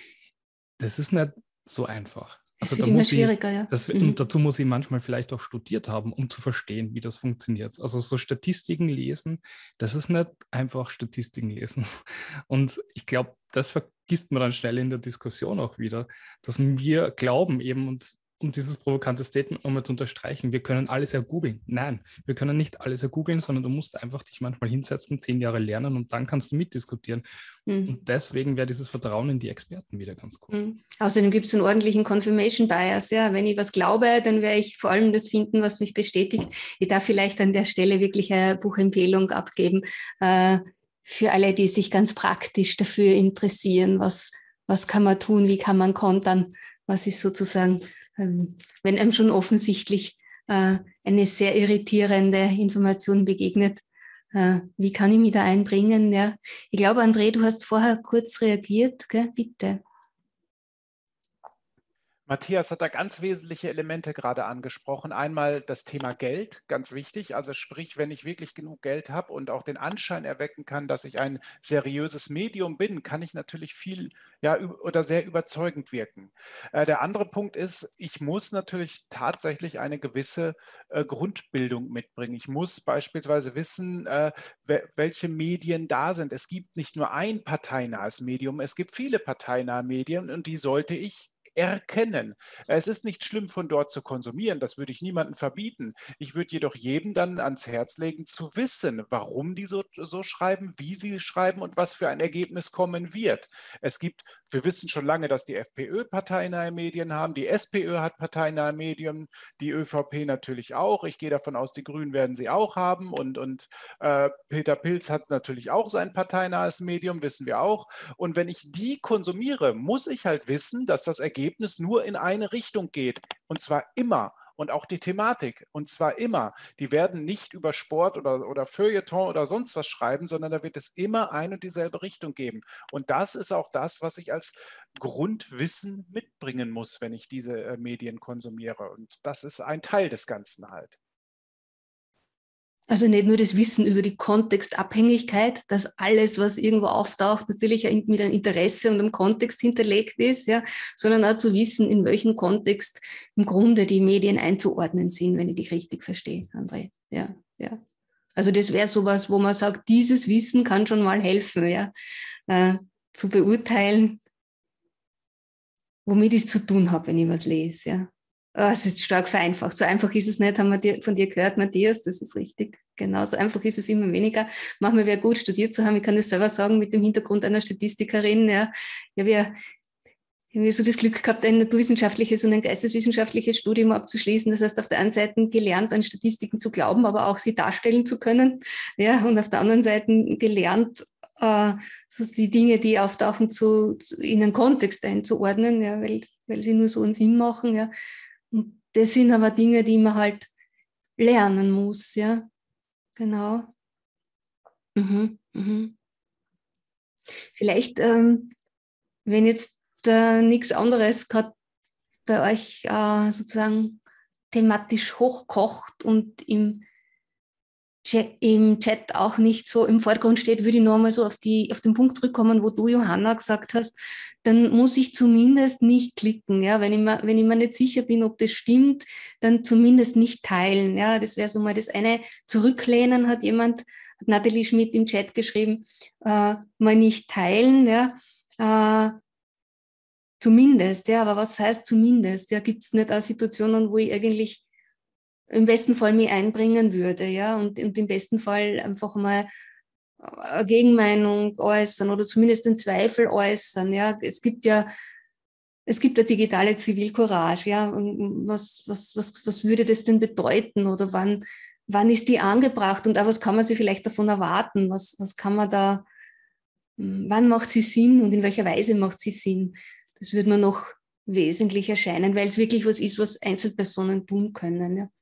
Das ist nicht so einfach. Das Also wird da immer muss schwieriger, ich, ja. das, Mhm. Und dazu muss ich manchmal vielleicht auch studiert haben, um zu verstehen, wie das funktioniert. Also so Statistiken lesen, das ist nicht einfach Statistiken lesen. Und ich glaube, das vergisst man dann schnell in der Diskussion auch wieder, dass wir glauben eben, und um dieses provokante Statement nochmal zu unterstreichen, wir können alles ergoogeln. Nein, wir können nicht alles ergoogeln, sondern du musst einfach dich manchmal hinsetzen, zehn Jahre lernen und dann kannst du mitdiskutieren. Mhm. Und deswegen wäre dieses Vertrauen in die Experten wieder ganz gut. Mhm. Außerdem gibt es einen ordentlichen Confirmation Bias. Ja? Wenn ich was glaube, dann werde ich vor allem das finden, was mich bestätigt. Ich darf vielleicht an der Stelle wirklich eine Buchempfehlung abgeben äh, für alle, die sich ganz praktisch dafür interessieren, was, was kann man tun, wie kann man kontern, was ist sozusagen ähm, wenn einem schon offensichtlich äh, eine sehr irritierende Information begegnet, äh, wie kann ich mich da einbringen? Ja? Ich glaube, André, du hast vorher kurz reagiert, gell? Bitte. Matthias hat da ganz wesentliche Elemente gerade angesprochen. Einmal das Thema Geld, ganz wichtig. Also sprich, wenn ich wirklich genug Geld habe und auch den Anschein erwecken kann, dass ich ein seriöses Medium bin, kann ich natürlich viel ja, oder sehr überzeugend wirken. Äh, der andere Punkt ist, ich muss natürlich tatsächlich eine gewisse äh, Grundbildung mitbringen. Ich muss beispielsweise wissen, äh, welche Medien da sind. Es gibt nicht nur ein parteinahes Medium, es gibt viele parteinahe Medien und die sollte ich erkennen. Es ist nicht schlimm, von dort zu konsumieren, das würde ich niemandem verbieten. Ich würde jedoch jedem dann ans Herz legen, zu wissen, warum die so, so schreiben, wie sie schreiben und was für ein Ergebnis kommen wird. Es gibt, wir wissen schon lange, dass die FPÖ parteinahe Medien haben, die SPÖ hat parteinahe Medien, die ÖVP natürlich auch. Ich gehe davon aus, die Grünen werden sie auch haben und, und äh, Peter Pilz hat natürlich auch sein parteinahes Medium, wissen wir auch. Und wenn ich die konsumiere, muss ich halt wissen, dass das Ergebnis nur in eine Richtung geht und zwar immer und auch die Thematik und zwar immer. Die werden nicht über Sport oder, oder Feuilleton oder sonst was schreiben, sondern da wird es immer eine und dieselbe Richtung geben. Und das ist auch das, was ich als Grundwissen mitbringen muss, wenn ich diese äh, Medien konsumiere. Und das ist ein Teil des Ganzen halt. Also nicht nur das Wissen über die Kontextabhängigkeit, dass alles, was irgendwo auftaucht, natürlich mit einem Interesse und einem Kontext hinterlegt ist, ja, sondern auch zu wissen, in welchem Kontext im Grunde die Medien einzuordnen sind, wenn ich dich richtig verstehe, André. Ja, ja. Also das wäre sowas, wo man sagt, dieses Wissen kann schon mal helfen, ja, äh, zu beurteilen, womit ich es zu tun habe, wenn ich was lese, ja. Oh, es ist stark vereinfacht. So einfach ist es nicht, haben wir dir, von dir gehört, Matthias, das ist richtig. Genau, so einfach ist es immer weniger. Manchmal wäre gut, studiert zu haben. Ich kann das selber sagen, mit dem Hintergrund einer Statistikerin. Ja, ich habe ja irgendwie so das Glück gehabt, ein naturwissenschaftliches und ein geisteswissenschaftliches Studium abzuschließen. Das heißt, auf der einen Seite gelernt, an Statistiken zu glauben, aber auch sie darstellen zu können. Ja, und auf der anderen Seite gelernt, äh, so die Dinge, die auftauchen, zu, zu, in einen Kontext einzuordnen, ja, weil, weil sie nur so einen Sinn machen, ja. Und das sind aber Dinge, die man halt lernen muss, ja. Genau. Mhm, mhm. Vielleicht, ähm, wenn jetzt äh, nichts anderes gerade bei euch äh, sozusagen thematisch hochkocht und im Chat, im Chat auch nicht so im Vordergrund steht, würde ich noch einmal so auf, die, auf den Punkt zurückkommen, wo du, Johanna, gesagt hast, dann muss ich zumindest nicht klicken. Ja? Wenn ich mir, wenn ich mir nicht sicher bin, ob das stimmt, dann zumindest nicht teilen. Ja? Das wäre so mal das eine. Zurücklehnen hat jemand, hat Nathalie Schmidt im Chat geschrieben, äh, mal nicht teilen. Ja? Äh, zumindest, ja, aber was heißt zumindest? Ja, gibt es nicht auch Situationen, wo ich eigentlich im besten Fall mich einbringen würde, ja, und, und im besten Fall einfach mal eine Gegenmeinung äußern oder zumindest einen Zweifel äußern, ja. Es gibt ja, es gibt ja digitale Zivilcourage, ja. Was, was, was, was würde das denn bedeuten oder wann, wann ist die angebracht und auch was kann man sich vielleicht davon erwarten? Was, was kann man da, wann macht sie Sinn und in welcher Weise macht sie Sinn? Das würde mir noch wesentlich erscheinen, weil es wirklich was ist, was Einzelpersonen tun können, ja.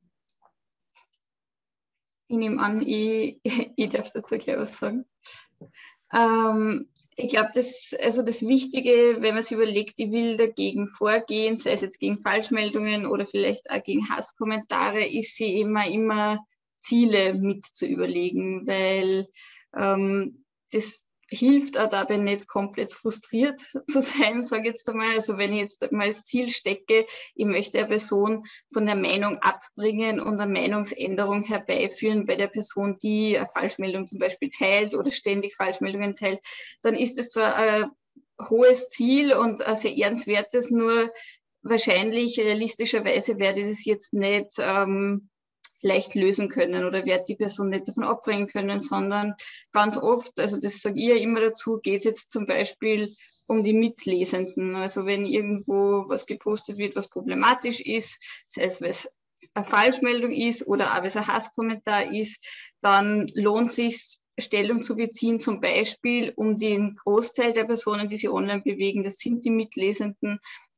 Ich nehme an, ich, ich darf dazu gleich was sagen. Ähm, ich glaube, das, also das Wichtige, wenn man sich überlegt, ich will dagegen vorgehen, sei es jetzt gegen Falschmeldungen oder vielleicht auch gegen Hasskommentare, ist sie immer, immer Ziele mit zu überlegen, weil ähm, das hilft auch dabei nicht komplett frustriert zu sein, sage ich jetzt einmal. Also wenn ich jetzt mal das Ziel stecke, ich möchte eine Person von der Meinung abbringen und eine Meinungsänderung herbeiführen bei der Person, die eine Falschmeldung zum Beispiel teilt oder ständig Falschmeldungen teilt, dann ist es zwar ein hohes Ziel und ein sehr ehrenswertes, nur wahrscheinlich realistischerweise werde ich das jetzt nicht ähm, leicht lösen können oder wird die Person nicht davon abbringen können, sondern ganz oft, also das sage ich ja immer dazu, geht es jetzt zum Beispiel um die Mitlesenden. Also wenn irgendwo was gepostet wird, was problematisch ist, sei es, weil es eine Falschmeldung ist oder auch weil es ein Hasskommentar ist, dann lohnt es sich, Stellung zu beziehen, zum Beispiel um den Großteil der Personen, die sich online bewegen, das sind die Mitlesenden,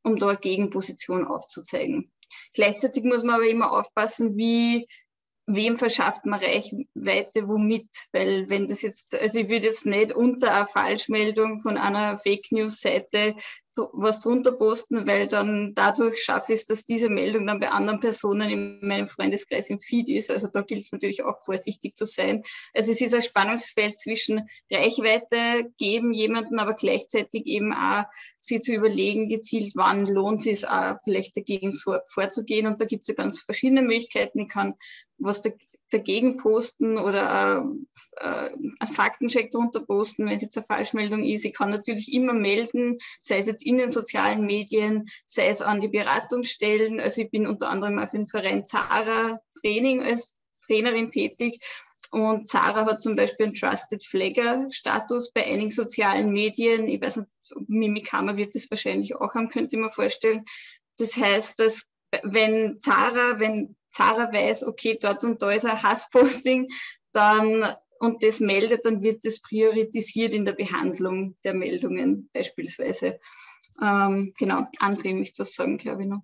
um da eine Gegenposition aufzuzeigen. Gleichzeitig muss man aber immer aufpassen, wie wem verschafft man Reichweite womit? Weil wenn das jetzt, also ich würde jetzt nicht unter einer Falschmeldung von einer Fake-News-Seite was drunter posten, weil dann dadurch schaffe ich es, dass diese Meldung dann bei anderen Personen in meinem Freundeskreis im Feed ist. Also da gilt es natürlich auch vorsichtig zu sein. Also es ist ein Spannungsfeld zwischen Reichweite geben jemanden, aber gleichzeitig eben auch sie zu überlegen, gezielt, wann lohnt es auch vielleicht dagegen zu, vorzugehen. Und da gibt es ja ganz verschiedene Möglichkeiten. Ich kann was da, dagegen posten oder äh, äh, einen Faktencheck drunter posten, wenn es jetzt eine Falschmeldung ist. Ich kann natürlich immer melden, sei es jetzt in den sozialen Medien, sei es an die Beratungsstellen. Also ich bin unter anderem auch für den Verein Zara Training als Trainerin tätig. Und Zara hat zum Beispiel einen Trusted Flagger-Status bei einigen sozialen Medien. Ich weiß nicht, Mimikama wird das wahrscheinlich auch haben, könnte ich mir vorstellen. Das heißt, dass wenn Zara, wenn Zara weiß, okay, dort und da ist ein Hassposting, dann und das meldet, dann wird das priorisiert in der Behandlung der Meldungen beispielsweise. Ähm, genau, André möchte das sagen, glaube ich noch.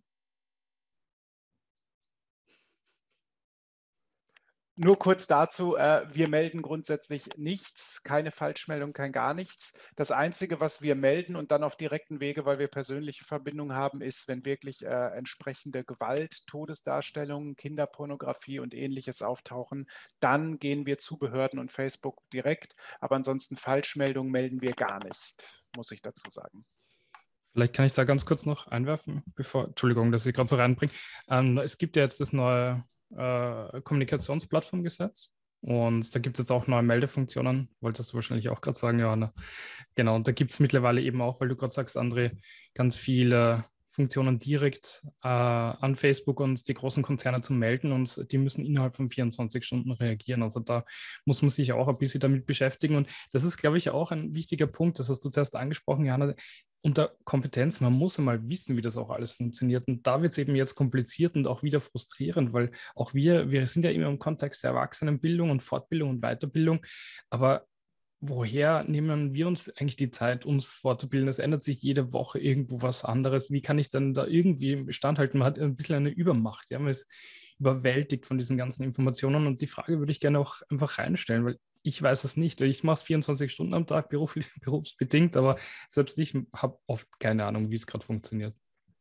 Nur kurz dazu, äh, wir melden grundsätzlich nichts, keine Falschmeldung, kein gar nichts. Das Einzige, was wir melden und dann auf direkten Wege, weil wir persönliche Verbindungen haben, ist, wenn wirklich äh, entsprechende Gewalt, Todesdarstellungen, Kinderpornografie und Ähnliches auftauchen, dann gehen wir zu Behörden und Facebook direkt. Aber ansonsten Falschmeldungen melden wir gar nicht, muss ich dazu sagen. Vielleicht kann ich da ganz kurz noch einwerfen, bevor, Entschuldigung, dass ich gerade so reinbringe. Ähm, es gibt ja jetzt das neue Äh, Kommunikationsplattformgesetz und da gibt es jetzt auch neue Meldefunktionen, wolltest du wahrscheinlich auch gerade sagen, Johanna. Genau, und da gibt es mittlerweile eben auch, weil du gerade sagst, André, ganz viele Funktionen direkt äh, an Facebook und die großen Konzerne zu melden und die müssen innerhalb von vierundzwanzig Stunden reagieren. Also da muss man sich auch ein bisschen damit beschäftigen und das ist, glaube ich, auch ein wichtiger Punkt, das hast du zuerst angesprochen, Johanna, unter Kompetenz, man muss einmal wissen, wie das auch alles funktioniert. Und da wird es eben jetzt kompliziert und auch wieder frustrierend, weil auch wir, wir sind ja immer im Kontext der Erwachsenenbildung und Fortbildung und Weiterbildung, aber woher nehmen wir uns eigentlich die Zeit, uns fortzubilden? Es ändert sich jede Woche irgendwo was anderes. Wie kann ich denn da irgendwie standhalten? Man hat ein bisschen eine Übermacht. Ja? Man ist überwältigt von diesen ganzen Informationen und die Frage würde ich gerne auch einfach reinstellen, weil ich weiß es nicht. Ich mache es vierundzwanzig Stunden am Tag, beruflich, berufsbedingt, aber selbst ich habe oft keine Ahnung, wie es gerade funktioniert.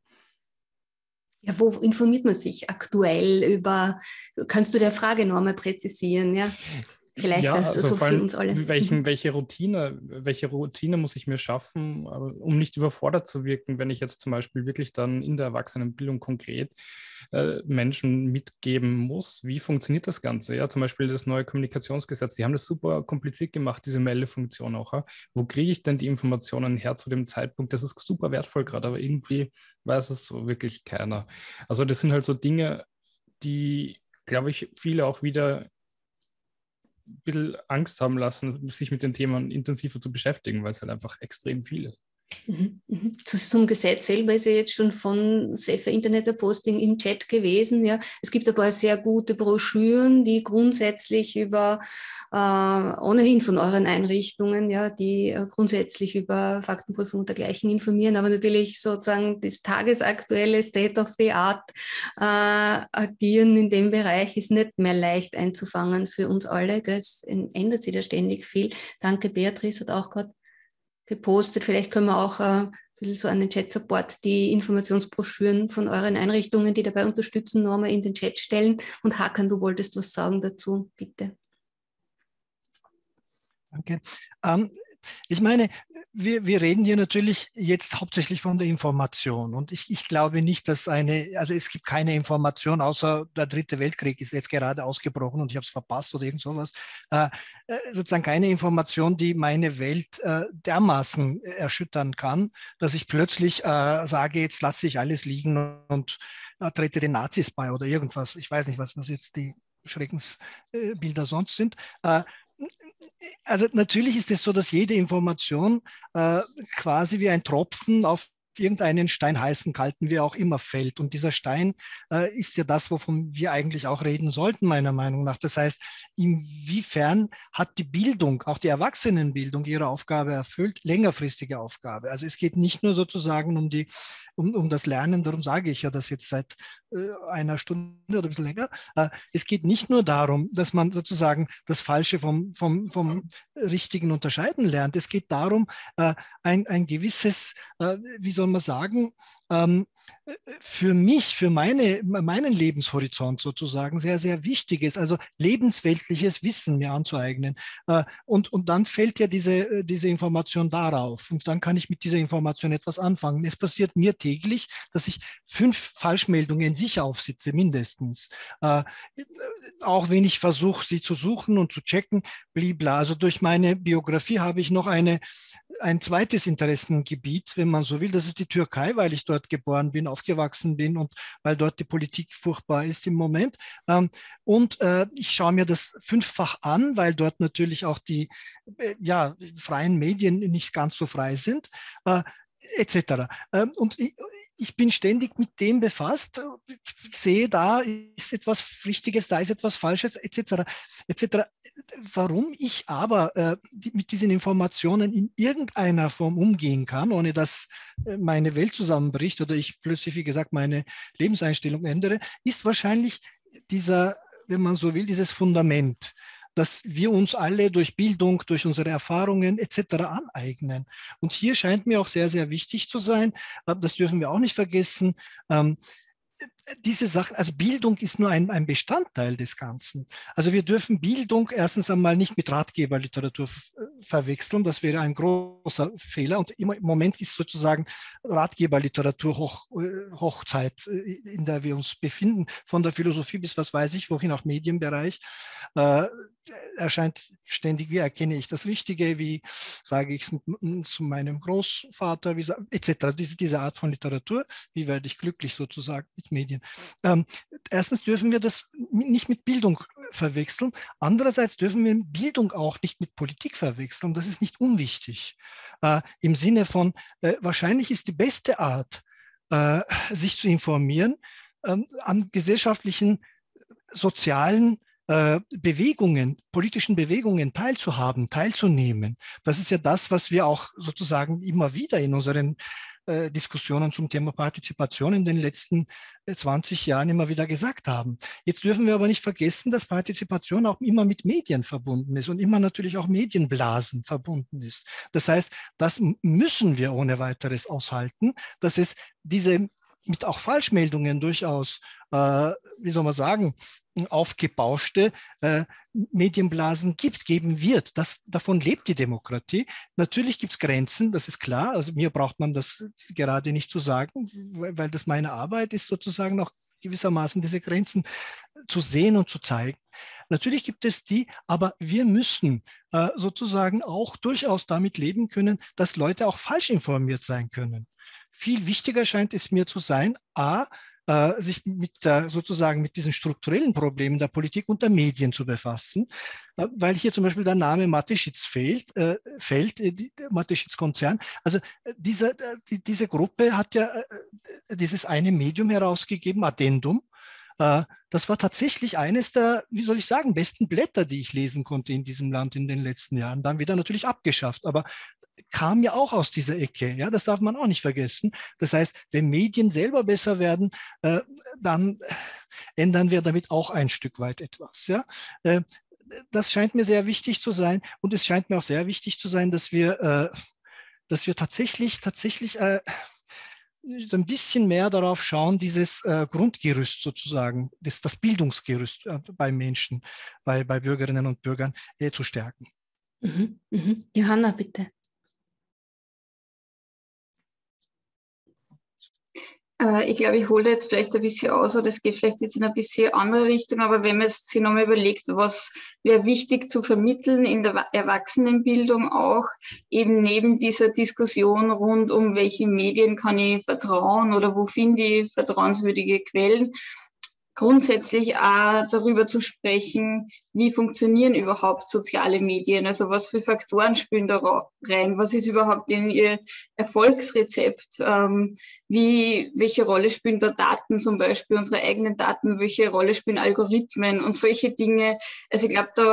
Ja, wo informiert man sich aktuell über, kannst du der Frage noch einmal präzisieren, ja? Vielleicht ja, also so für uns alle. Welchen, welche, Routine, welche Routine muss ich mir schaffen, um nicht überfordert zu wirken, wenn ich jetzt zum Beispiel wirklich dann in der Erwachsenenbildung konkret äh, Menschen mitgeben muss? Wie funktioniert das Ganze? Ja, zum Beispiel das neue Kommunikationsgesetz, die haben das super kompliziert gemacht, diese Meldefunktion auch. Ja? Wo kriege ich denn die Informationen her zu dem Zeitpunkt? Das ist super wertvoll gerade, aber irgendwie weiß es so wirklich keiner. Also das sind halt so Dinge, die, glaube ich, viele auch wieder ein bisschen Angst haben lassen, sich mit den Themen intensiver zu beschäftigen, weil es halt einfach extrem viel ist. Mhm, mhm. Zum Gesetz selber ist ja jetzt schon von Safer Internet Posting im Chat gewesen. Ja. Es gibt ein paar sehr gute Broschüren, die grundsätzlich über, äh, ohnehin von euren Einrichtungen, ja, die äh, grundsätzlich über Faktenprüfung und dergleichen informieren, aber natürlich sozusagen das tagesaktuelle State of the Art äh, agieren in dem Bereich ist nicht mehr leicht einzufangen für uns alle. Gell. Es ändert sich da ständig viel. Danke, Beatrice hat auch gerade gepostet. Vielleicht können wir auch äh, ein bisschen so an den Chat-Support die Informationsbroschüren von euren Einrichtungen, die dabei unterstützen, nochmal in den Chat stellen. Und Hakan, du wolltest was sagen dazu, bitte. Danke. Ähm, ich meine, wir, wir reden hier natürlich jetzt hauptsächlich von der Information und ich, ich glaube nicht, dass eine, also es gibt keine Information, außer der dritte Weltkrieg ist jetzt gerade ausgebrochen und ich habe es verpasst oder irgend sowas, äh, sozusagen keine Information, die meine Welt äh, dermaßen erschüttern kann, dass ich plötzlich äh, sage, jetzt lasse ich alles liegen und äh, trete den Nazis bei oder irgendwas. Ich weiß nicht, was, was jetzt die Schreckensbilder sonst sind. Äh, Also natürlich ist es so, dass jede Information äh, quasi wie ein Tropfen auf irgendeinen Stein, heißen, kalten, wie auch immer, fällt. Und dieser Stein äh, ist ja das, wovon wir eigentlich auch reden sollten, meiner Meinung nach. Das heißt, inwiefern hat die Bildung, auch die Erwachsenenbildung, ihre Aufgabe erfüllt, längerfristige Aufgabe. Also es geht nicht nur sozusagen um, die, um, um das Lernen, darum sage ich ja das jetzt seit äh, einer Stunde oder ein bisschen länger. Äh, es geht nicht nur darum, dass man sozusagen das Falsche vom, vom, vom Richtigen unterscheiden lernt. Es geht darum, äh, ein, ein gewisses, äh, wie soll man sagen, ähm, für mich, für meine, meinen Lebenshorizont sozusagen sehr, sehr wichtiges, also lebensweltliches Wissen mir anzueignen. Und, und dann fällt ja diese, diese Information darauf und dann kann ich mit dieser Information etwas anfangen. Es passiert mir täglich, dass ich fünf Falschmeldungen in sich aufsitze, mindestens. Auch wenn ich versuche, sie zu suchen und zu checken, blibla. Also durch meine Biografie habe ich noch eine, ein zweites Interessengebiet, wenn man so will. Das ist die Türkei, weil ich dort geboren bin, aufgewachsen bin und weil dort die Politik furchtbar ist im Moment. Und ich schaue mir das fünffach an, weil dort natürlich auch die ja, freien Medien nicht ganz so frei sind, et cetera. Und ich, ich bin ständig mit dem befasst, sehe, da ist etwas Richtiges, da ist etwas Falsches, et cetera et cetera. Warum ich aber äh, die, mit diesen Informationen in irgendeiner Form umgehen kann, ohne dass äh, meine Welt zusammenbricht oder ich plötzlich, wie gesagt, meine Lebenseinstellung ändere, ist wahrscheinlich dieser, wenn man so will, dieses Fundament, dass wir uns alle durch Bildung, durch unsere Erfahrungen et cetera aneignen. Und hier scheint mir auch sehr, sehr wichtig zu sein, das dürfen wir auch nicht vergessen, ähm, diese Sachen, also Bildung ist nur ein, ein Bestandteil des Ganzen. Also wir dürfen Bildung erstens einmal nicht mit Ratgeberliteratur verwechseln, das wäre ein großer Fehler. Und im Moment ist sozusagen Ratgeberliteratur Hoch, Hochzeit, in der wir uns befinden, von der Philosophie bis was weiß ich, wohin auch Medienbereich. Äh, erscheint ständig, wie erkenne ich das Richtige, wie sage ich es zu meinem Großvater, wie, et cetera. Diese, diese Art von Literatur, wie werde ich glücklich sozusagen mit Medien. Ähm, erstens dürfen wir das nicht mit Bildung verwechseln. Andererseits dürfen wir Bildung auch nicht mit Politik verwechseln. Das ist nicht unwichtig. Äh, Im Sinne von, äh, wahrscheinlich ist die beste Art, äh, sich zu informieren, äh, an gesellschaftlichen, sozialen Bewegungen, politischen Bewegungen teilzuhaben, teilzunehmen. Das ist ja das, was wir auch sozusagen immer wieder in unseren äh, Diskussionen zum Thema Partizipation in den letzten äh, zwanzig Jahren immer wieder gesagt haben. Jetzt dürfen wir aber nicht vergessen, dass Partizipation auch immer mit Medien verbunden ist und immer natürlich auch Medienblasen verbunden ist. Das heißt, das müssen wir ohne weiteres aushalten, dass es diese mit auch Falschmeldungen durchaus, äh, wie soll man sagen, aufgebauschte äh, Medienblasen gibt, geben wird. Das, davon lebt die Demokratie. Natürlich gibt es Grenzen, das ist klar. Also mir braucht man das gerade nicht zu sagen, weil, weil das meine Arbeit ist, sozusagen auch gewissermaßen diese Grenzen zu sehen und zu zeigen. Natürlich gibt es die, aber wir müssen äh, sozusagen auch durchaus damit leben können, dass Leute auch falsch informiert sein können. Viel wichtiger scheint es mir zu sein, a, äh, sich mit der, sozusagen mit diesen strukturellen Problemen der Politik und der Medien zu befassen, äh, weil hier zum Beispiel der Name Mateschitz fehlt, äh, fällt, äh, der Mateschitz-Konzern. Also äh, diese, äh, die, diese Gruppe hat ja äh, dieses eine Medium herausgegeben, Addendum. Äh, das war tatsächlich eines der, wie soll ich sagen, besten Blätter, die ich lesen konnte in diesem Land in den letzten Jahren. Dann wieder natürlich abgeschafft, aber kam ja auch aus dieser Ecke, ja, das darf man auch nicht vergessen. Das heißt, wenn Medien selber besser werden, äh, dann ändern wir damit auch ein Stück weit etwas, ja. Äh, das scheint mir sehr wichtig zu sein und es scheint mir auch sehr wichtig zu sein, dass wir, äh, dass wir tatsächlich, tatsächlich äh, ein bisschen mehr darauf schauen, dieses äh, Grundgerüst sozusagen, das, das Bildungsgerüst äh, bei Menschen, bei, bei Bürgerinnen und Bürgern äh, zu stärken. Mhm, mhm. Johanna, bitte. Ich glaube, ich hole jetzt vielleicht ein bisschen aus, oder es geht vielleicht jetzt in ein bisschen andere Richtung, aber wenn man sich nochmal überlegt, was wäre wichtig zu vermitteln in der Erwachsenenbildung auch, eben neben dieser Diskussion rund um welche Medien kann ich vertrauen oder wo finde ich vertrauenswürdige Quellen, grundsätzlich auch darüber zu sprechen, wie funktionieren überhaupt soziale Medien, also was für Faktoren spielen da rein, was ist überhaupt in ihr Erfolgsrezept, ähm, wie, welche Rolle spielen da Daten zum Beispiel, unsere eigenen Daten, welche Rolle spielen Algorithmen und solche Dinge. Also ich glaube, da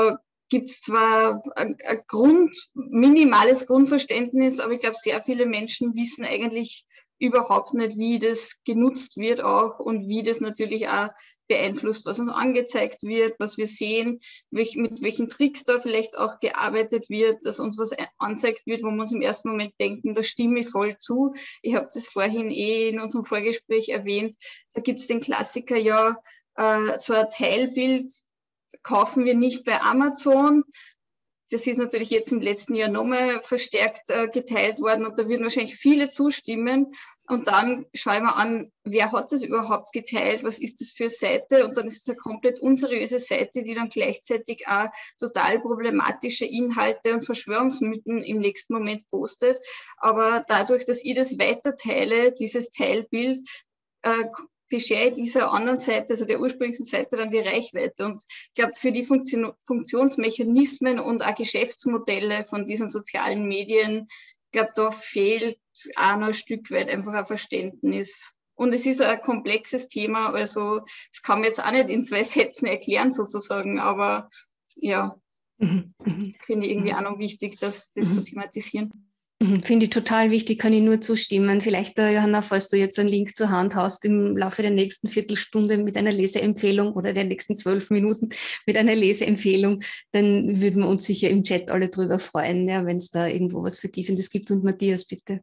gibt es zwar ein, ein Grund, minimales Grundverständnis, aber ich glaube, sehr viele Menschen wissen eigentlich überhaupt nicht, wie das genutzt wird auch und wie das natürlich auch beeinflusst, was uns angezeigt wird, was wir sehen, welch, mit welchen Tricks da vielleicht auch gearbeitet wird, dass uns was anzeigt wird, wo wir uns im ersten Moment denken, da stimme ich voll zu. Ich habe das vorhin eh in unserem Vorgespräch erwähnt, da gibt es den Klassiker ja, äh, so ein Teilbild kaufen wir nicht bei Amazon. Das ist natürlich jetzt im letzten Jahr nochmal verstärkt äh, geteilt worden und da würden wahrscheinlich viele zustimmen. Und dann schauen wir an, wer hat das überhaupt geteilt, was ist das für eine Seite? Und dann ist es eine komplett unseriöse Seite, die dann gleichzeitig auch total problematische Inhalte und Verschwörungsmythen im nächsten Moment postet. Aber dadurch, dass ich das weiterteile, dieses Teilbild, äh, beschere dieser anderen Seite, also der ursprünglichen Seite, dann die Reichweite. Und ich glaube, für die Funktion Funktionsmechanismen und auch Geschäftsmodelle von diesen sozialen Medien, ich glaube, da fehlt auch noch ein Stück weit einfach ein Verständnis. Und es ist ein komplexes Thema, also das kann man jetzt auch nicht in zwei Sätzen erklären sozusagen, aber ja, mhm. finde ich irgendwie auch noch wichtig, das, das mhm. zu thematisieren. Finde ich total wichtig, kann ich nur zustimmen. Vielleicht, Johanna, falls du jetzt einen Link zur Hand hast, im Laufe der nächsten Viertelstunde mit einer Leseempfehlung oder der nächsten zwölf Minuten mit einer Leseempfehlung, dann würden wir uns sicher im Chat alle drüber freuen, ja, wenn es da irgendwo was Vertiefendes gibt. Und Matthias, bitte.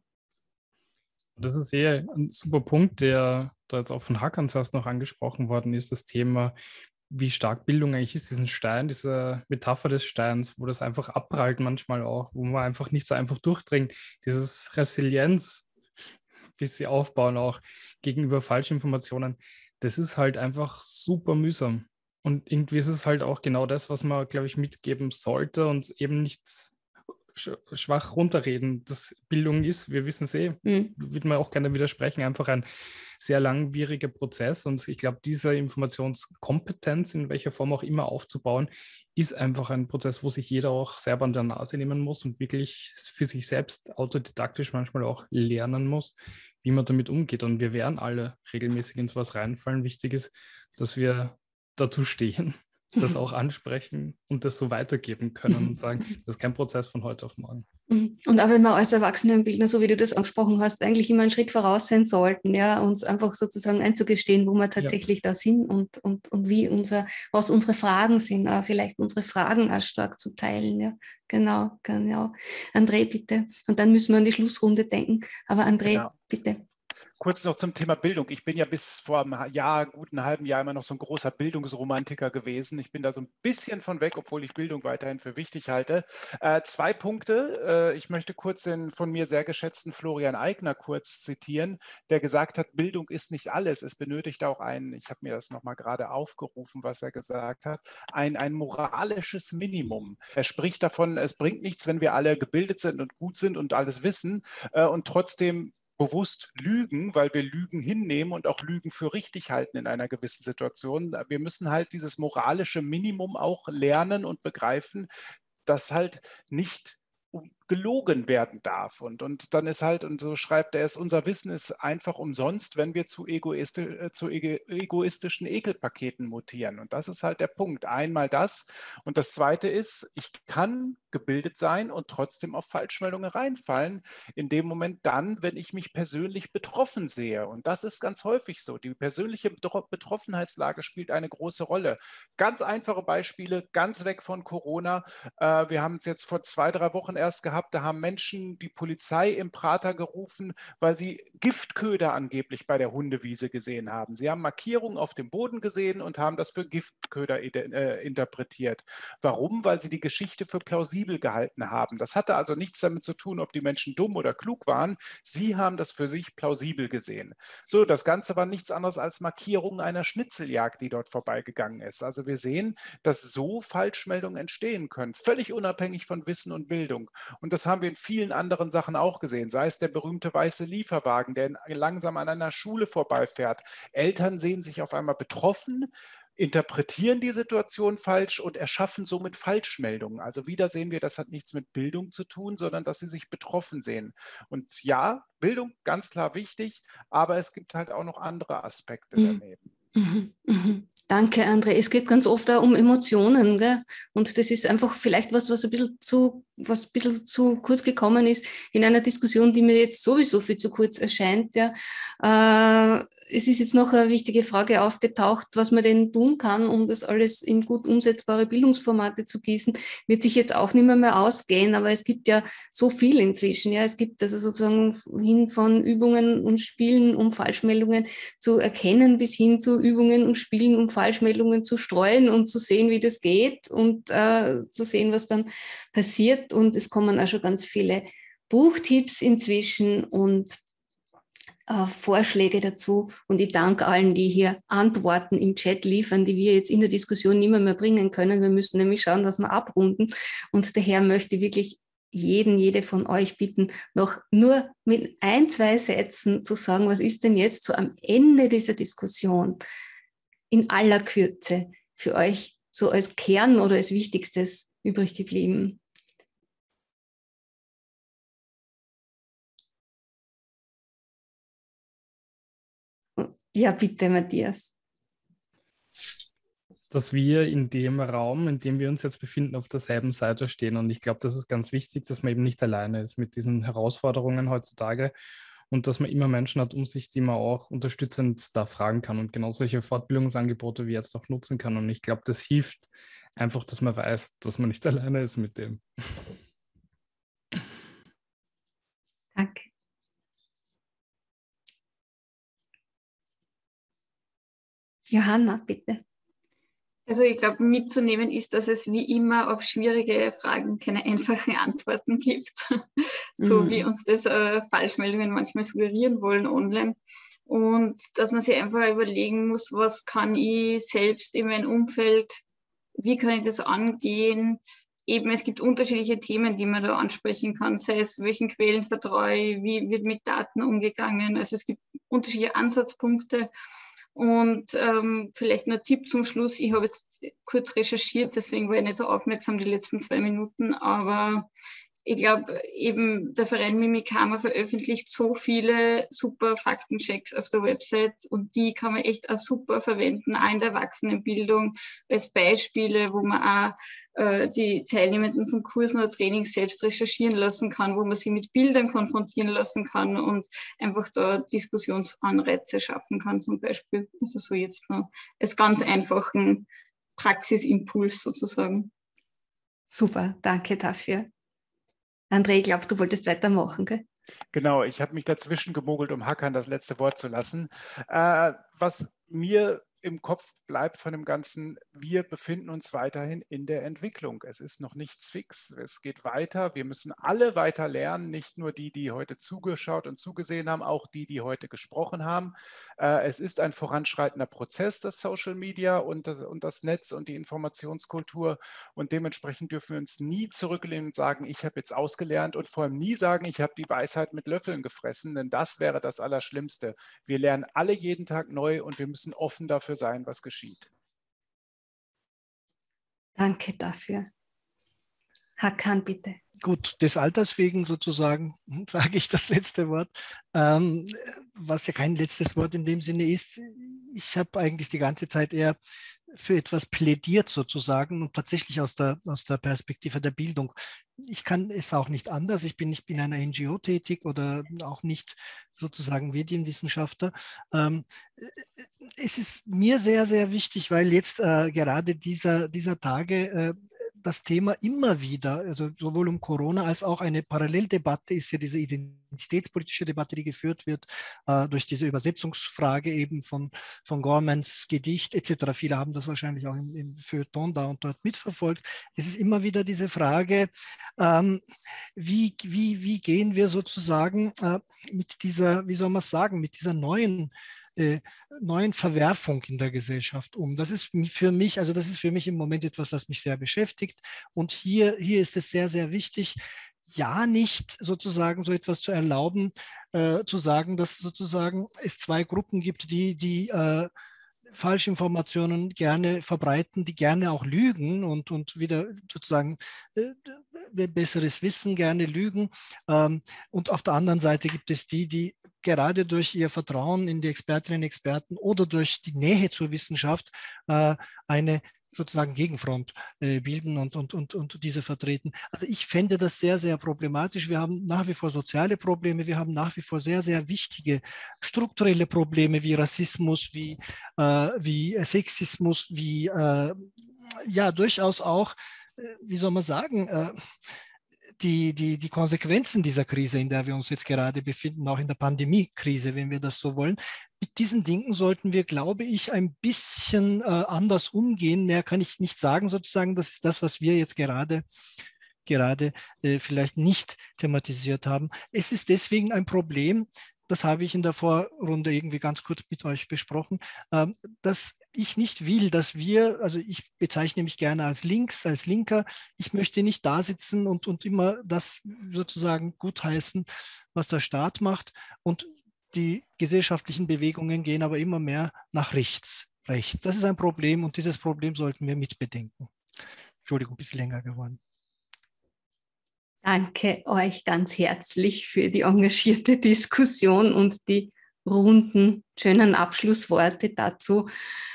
Das ist eher ein super Punkt, der da jetzt auch von Hakan erst noch angesprochen worden ist, das Thema, wie stark Bildung eigentlich ist, diesen Stein, diese Metapher des Steins, wo das einfach abprallt manchmal auch, wo man einfach nicht so einfach durchdringt, dieses Resilienz, wie sie aufbauen auch gegenüber Falschinformationen, das ist halt einfach super mühsam. Und irgendwie ist es halt auch genau das, was man, glaube ich, mitgeben sollte und eben nicht schwach runterreden, dass Bildung ist, wir wissen es eh, mhm. würde man auch gerne widersprechen, einfach ein sehr langwieriger Prozess und ich glaube, diese Informationskompetenz, in welcher Form auch immer aufzubauen, ist einfach ein Prozess, wo sich jeder auch selber an der Nase nehmen muss und wirklich für sich selbst autodidaktisch manchmal auch lernen muss, wie man damit umgeht und wir werden alle regelmäßig in sowas reinfallen. Wichtig ist, dass wir dazu stehen, das auch ansprechen und das so weitergeben können und sagen, das ist kein Prozess von heute auf morgen. Und auch wenn wir als Erwachsenenbildner, so wie du das angesprochen hast, eigentlich immer einen Schritt voraus sein sollten, ja, uns einfach sozusagen einzugestehen, wo wir tatsächlich ja. da sind und, und, und wie unser, was unsere Fragen sind, auch vielleicht unsere Fragen auch stark zu teilen, ja. Genau, genau. André, bitte. Und dann müssen wir an die Schlussrunde denken. Aber André, genau. bitte. Kurz noch zum Thema Bildung. Ich bin ja bis vor einem Jahr, guten halben Jahr immer noch so ein großer Bildungsromantiker gewesen. Ich bin da so ein bisschen von weg, obwohl ich Bildung weiterhin für wichtig halte. Äh, zwei Punkte. Äh, ich möchte kurz den von mir sehr geschätzten Florian Eigner kurz zitieren, der gesagt hat, Bildung ist nicht alles. Es benötigt auch ein, ich habe mir das nochmal gerade aufgerufen, was er gesagt hat, ein, ein moralisches Minimum. Er spricht davon, es bringt nichts, wenn wir alle gebildet sind und gut sind und alles wissen äh, und trotzdem bewusst lügen, weil wir Lügen hinnehmen und auch Lügen für richtig halten in einer gewissen Situation. Wir müssen halt dieses moralische Minimum auch lernen und begreifen, dass halt nicht gelogen werden darf. Und, und dann ist halt, und so schreibt er es, unser Wissen ist einfach umsonst, wenn wir zu, egoisti äh, zu ego egoistischen Ekelpaketen mutieren. Und das ist halt der Punkt. Einmal das. Und das Zweite ist, ich kann gebildet sein und trotzdem auf Falschmeldungen reinfallen, in dem Moment dann, wenn ich mich persönlich betroffen sehe. Und das ist ganz häufig so. Die persönliche Betroffenheitslage spielt eine große Rolle. Ganz einfache Beispiele, ganz weg von Corona. Äh, wir haben es jetzt vor zwei, drei Wochen erst gehabt, da haben Menschen die Polizei im Prater gerufen, weil sie Giftköder angeblich bei der Hundewiese gesehen haben. Sie haben Markierungen auf dem Boden gesehen und haben das für Giftköder äh, interpretiert. Warum? Weil sie die Geschichte für plausibel gehalten haben. Das hatte also nichts damit zu tun, ob die Menschen dumm oder klug waren. Sie haben das für sich plausibel gesehen. So, das Ganze war nichts anderes als Markierungen einer Schnitzeljagd, die dort vorbeigegangen ist. Also wir sehen, dass so Falschmeldungen entstehen können, völlig unabhängig von Wissen und Bildung. Und das haben wir in vielen anderen Sachen auch gesehen, sei es der berühmte weiße Lieferwagen, der langsam an einer Schule vorbeifährt. Eltern sehen sich auf einmal betroffen, interpretieren die Situation falsch und erschaffen somit Falschmeldungen. Also wieder sehen wir, das hat nichts mit Bildung zu tun, sondern dass sie sich betroffen sehen. Und ja, Bildung, ganz klar wichtig, aber es gibt halt auch noch andere Aspekte daneben. Mhm, mhm. Danke, André. Es geht ganz oft auch um Emotionen, gell? Und das ist einfach vielleicht was, was ein bisschen zu, was ein bisschen zu kurz gekommen ist in einer Diskussion, die mir jetzt sowieso viel zu kurz erscheint. Ja. Äh, es ist jetzt noch eine wichtige Frage aufgetaucht, was man denn tun kann, um das alles in gut umsetzbare Bildungsformate zu gießen. Wird sich jetzt auch nicht mehr, mehr ausgehen, aber es gibt ja so viel inzwischen. Ja. Es gibt also sozusagen hin von Übungen und Spielen, um Falschmeldungen zu erkennen, bis hin zu Übungen und Spielen, um Falschmeldungen zu streuen und zu sehen, wie das geht und äh, zu sehen, was dann passiert. Und es kommen auch schon ganz viele Buchtipps inzwischen und äh, Vorschläge dazu. Und ich danke allen, die hier Antworten im Chat liefern, die wir jetzt in der Diskussion nicht mehr, mehr bringen können. Wir müssen nämlich schauen, dass wir abrunden. Und daher möchte ich wirklich jeden, jede von euch bitten, noch nur mit ein, zwei Sätzen zu sagen, was ist denn jetzt so am Ende dieser Diskussion in aller Kürze für euch so als Kern oder als Wichtigstes übrig geblieben? Ja, bitte, Matthias. Dass wir in dem Raum, in dem wir uns jetzt befinden, auf derselben Seite stehen. Und ich glaube, das ist ganz wichtig, dass man eben nicht alleine ist mit diesen Herausforderungen heutzutage und dass man immer Menschen hat um sich, die man auch unterstützend da fragen kann und genau solche Fortbildungsangebote wie jetzt auch nutzen kann. Und ich glaube, das hilft einfach, dass man weiß, dass man nicht alleine ist mit dem. Danke. Johanna, bitte. Also ich glaube, mitzunehmen ist, dass es wie immer auf schwierige Fragen keine einfachen Antworten gibt, so mhm. wie uns das äh, Falschmeldungen manchmal suggerieren wollen online. Und dass man sich einfach überlegen muss, was kann ich selbst in meinem Umfeld, wie kann ich das angehen? Eben, es gibt unterschiedliche Themen, die man da ansprechen kann, sei es, welchen Quellen vertraue ich, wie wird mit Daten umgegangen. Also es gibt unterschiedliche Ansatzpunkte. Und ähm, vielleicht noch ein Tipp zum Schluss. Ich habe jetzt kurz recherchiert, deswegen war ich nicht so aufmerksam die letzten zwei Minuten, aber ich glaube, eben der Verein Mimikama veröffentlicht so viele super Faktenchecks auf der Website und die kann man echt auch super verwenden, auch in der Erwachsenenbildung als Beispiele, wo man auch äh, die Teilnehmenden von Kursen oder Trainings selbst recherchieren lassen kann, wo man sie mit Bildern konfrontieren lassen kann und einfach da Diskussionsanreize schaffen kann zum Beispiel. Also so jetzt noch als ganz einfachen Praxisimpuls sozusagen. Super, danke dafür. André, ich glaube, du wolltest weitermachen, gell? Genau, ich habe mich dazwischen gemogelt, um Hakan das letzte Wort zu lassen. Äh, was mir im Kopf bleibt von dem Ganzen, wir befinden uns weiterhin in der Entwicklung. Es ist noch nichts fix, es geht weiter. Wir müssen alle weiter lernen, nicht nur die, die heute zugeschaut und zugesehen haben, auch die, die heute gesprochen haben. Es ist ein voranschreitender Prozess, das Social Media und das, und das Netz und die Informationskultur. Und dementsprechend dürfen wir uns nie zurücklehnen und sagen, ich habe jetzt ausgelernt und vor allem nie sagen, ich habe die Weisheit mit Löffeln gefressen, denn das wäre das Allerschlimmste. Wir lernen alle jeden Tag neu und wir müssen offen dafür sein, was geschieht. Danke dafür. Hakan, bitte. Gut, des Alters wegen sozusagen sage ich das letzte Wort, ähm, was ja kein letztes Wort in dem Sinne ist. Ich habe eigentlich die ganze Zeit eher für etwas plädiert sozusagen und tatsächlich aus der, aus der Perspektive der Bildung. Ich kann es auch nicht anders. Ich bin nicht in einer N G O tätig oder auch nicht sozusagen Medienwissenschaftler. Ähm, es ist mir sehr, sehr wichtig, weil jetzt äh, gerade dieser, dieser Tage äh, das Thema immer wieder, also sowohl um Corona als auch eine Paralleldebatte ist ja diese identitätspolitische Debatte, die geführt wird äh, durch diese Übersetzungsfrage eben von, von Gormans Gedicht et cetera. Viele haben das wahrscheinlich auch im, im Feuilleton da und dort mitverfolgt. Es ist immer wieder diese Frage, ähm, wie, wie, wie gehen wir sozusagen äh, mit dieser, wie soll man es sagen, mit dieser neuen Äh, neuen Verwerfung in der Gesellschaft um. Das ist für mich, also das ist für mich im Moment etwas, was mich sehr beschäftigt. Und hier, hier ist es sehr, sehr wichtig, ja nicht sozusagen so etwas zu erlauben, äh, zu sagen, dass sozusagen es zwei Gruppen gibt, die, die äh, Falschinformationen gerne verbreiten, die gerne auch lügen und, und wieder sozusagen äh, besseres Wissen gerne lügen. Ähm, und auf der anderen Seite gibt es die, die gerade durch ihr Vertrauen in die Expertinnen und Experten oder durch die Nähe zur Wissenschaft äh, eine sozusagen Gegenfront äh, bilden und, und, und, und diese vertreten. Also ich fände das sehr, sehr problematisch. Wir haben nach wie vor soziale Probleme, wir haben nach wie vor sehr, sehr wichtige strukturelle Probleme wie Rassismus, wie, äh, wie Sexismus, wie äh, ja durchaus auch, äh, wie soll man sagen, äh, Die, die, die Konsequenzen dieser Krise, in der wir uns jetzt gerade befinden, auch in der Pandemiekrise, wenn wir das so wollen. Mit diesen Dingen sollten wir, glaube ich, ein bisschen äh, anders umgehen. Mehr kann ich nicht sagen, sozusagen. Das ist das, was wir jetzt gerade, gerade äh, vielleicht nicht thematisiert haben. Es ist deswegen ein Problem, das habe ich in der Vorrunde irgendwie ganz kurz mit euch besprochen, äh, dass ich nicht will, dass wir, also ich bezeichne mich gerne als Links, als Linker, ich möchte nicht da sitzen und, und immer das sozusagen gutheißen, was der Staat macht, und die gesellschaftlichen Bewegungen gehen aber immer mehr nach rechts. rechts. Das ist ein Problem und dieses Problem sollten wir mitbedenken. Entschuldigung, ein bisschen länger geworden. Danke euch ganz herzlich für die engagierte Diskussion und die runden, schönen Abschlussworte dazu.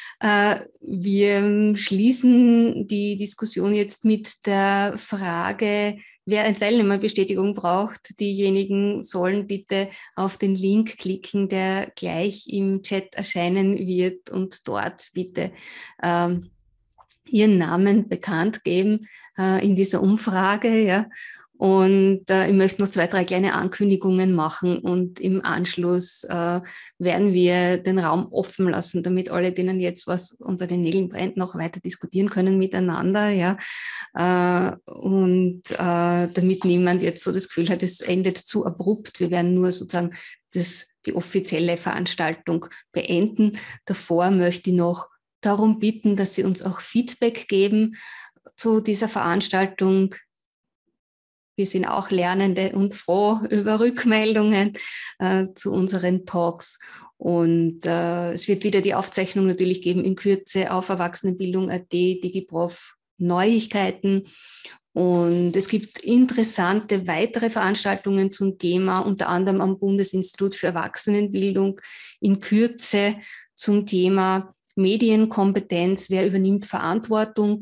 Wir schließen die Diskussion jetzt mit der Frage, wer eine Teilnehmerbestätigung braucht. Diejenigen sollen bitte auf den Link klicken, der gleich im Chat erscheinen wird, und dort bitte ähm, ihren Namen bekannt geben äh, in dieser Umfrage. Ja. Und äh, ich möchte noch zwei, drei kleine Ankündigungen machen, und im Anschluss äh, werden wir den Raum offen lassen, damit alle, denen jetzt was unter den Nägeln brennt, noch weiter diskutieren können miteinander. Ja. Äh, und äh, damit niemand jetzt so das Gefühl hat, es endet zu abrupt. Wir werden nur sozusagen das, die offizielle Veranstaltung beenden. Davor möchte ich noch darum bitten, dass Sie uns auch Feedback geben zu dieser Veranstaltung. Wir sind auch Lernende und froh über Rückmeldungen äh, zu unseren Talks. Und äh, es wird wieder die Aufzeichnung natürlich geben in Kürze auf Erwachsenenbildung punkt at, DigiProf Neuigkeiten. Und es gibt interessante weitere Veranstaltungen zum Thema, unter anderem am Bundesinstitut für Erwachsenenbildung in Kürze zum Thema Medienkompetenz. Wer übernimmt Verantwortung?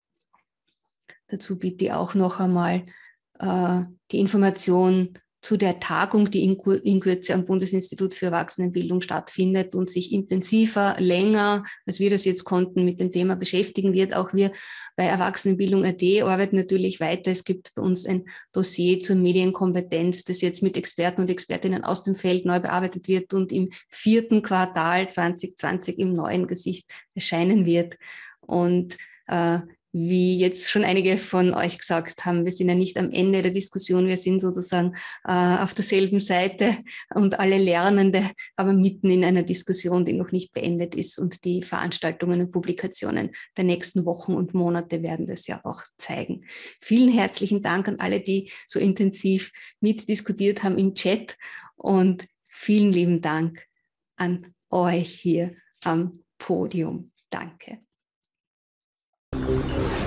Dazu bitte ich auch noch einmal äh, die Information zu der Tagung, die in, Kur in Kürze am Bundesinstitut für Erwachsenenbildung stattfindet und sich intensiver, länger, als wir das jetzt konnten, mit dem Thema beschäftigen wird. Auch wir bei Erwachsenenbildung punkt at arbeiten natürlich weiter. Es gibt bei uns ein Dossier zur Medienkompetenz, das jetzt mit Experten und Expertinnen aus dem Feld neu bearbeitet wird und im vierten Quartal zwanzig zwanzig im neuen Gesicht erscheinen wird. Und äh, wie jetzt schon einige von euch gesagt haben, wir sind ja nicht am Ende der Diskussion, wir sind sozusagen äh, auf derselben Seite und alle Lernende, aber mitten in einer Diskussion, die noch nicht beendet ist, und die Veranstaltungen und Publikationen der nächsten Wochen und Monate werden das ja auch zeigen. Vielen herzlichen Dank an alle, die so intensiv mitdiskutiert haben im Chat, und vielen lieben Dank an euch hier am Podium. Danke. Thank you.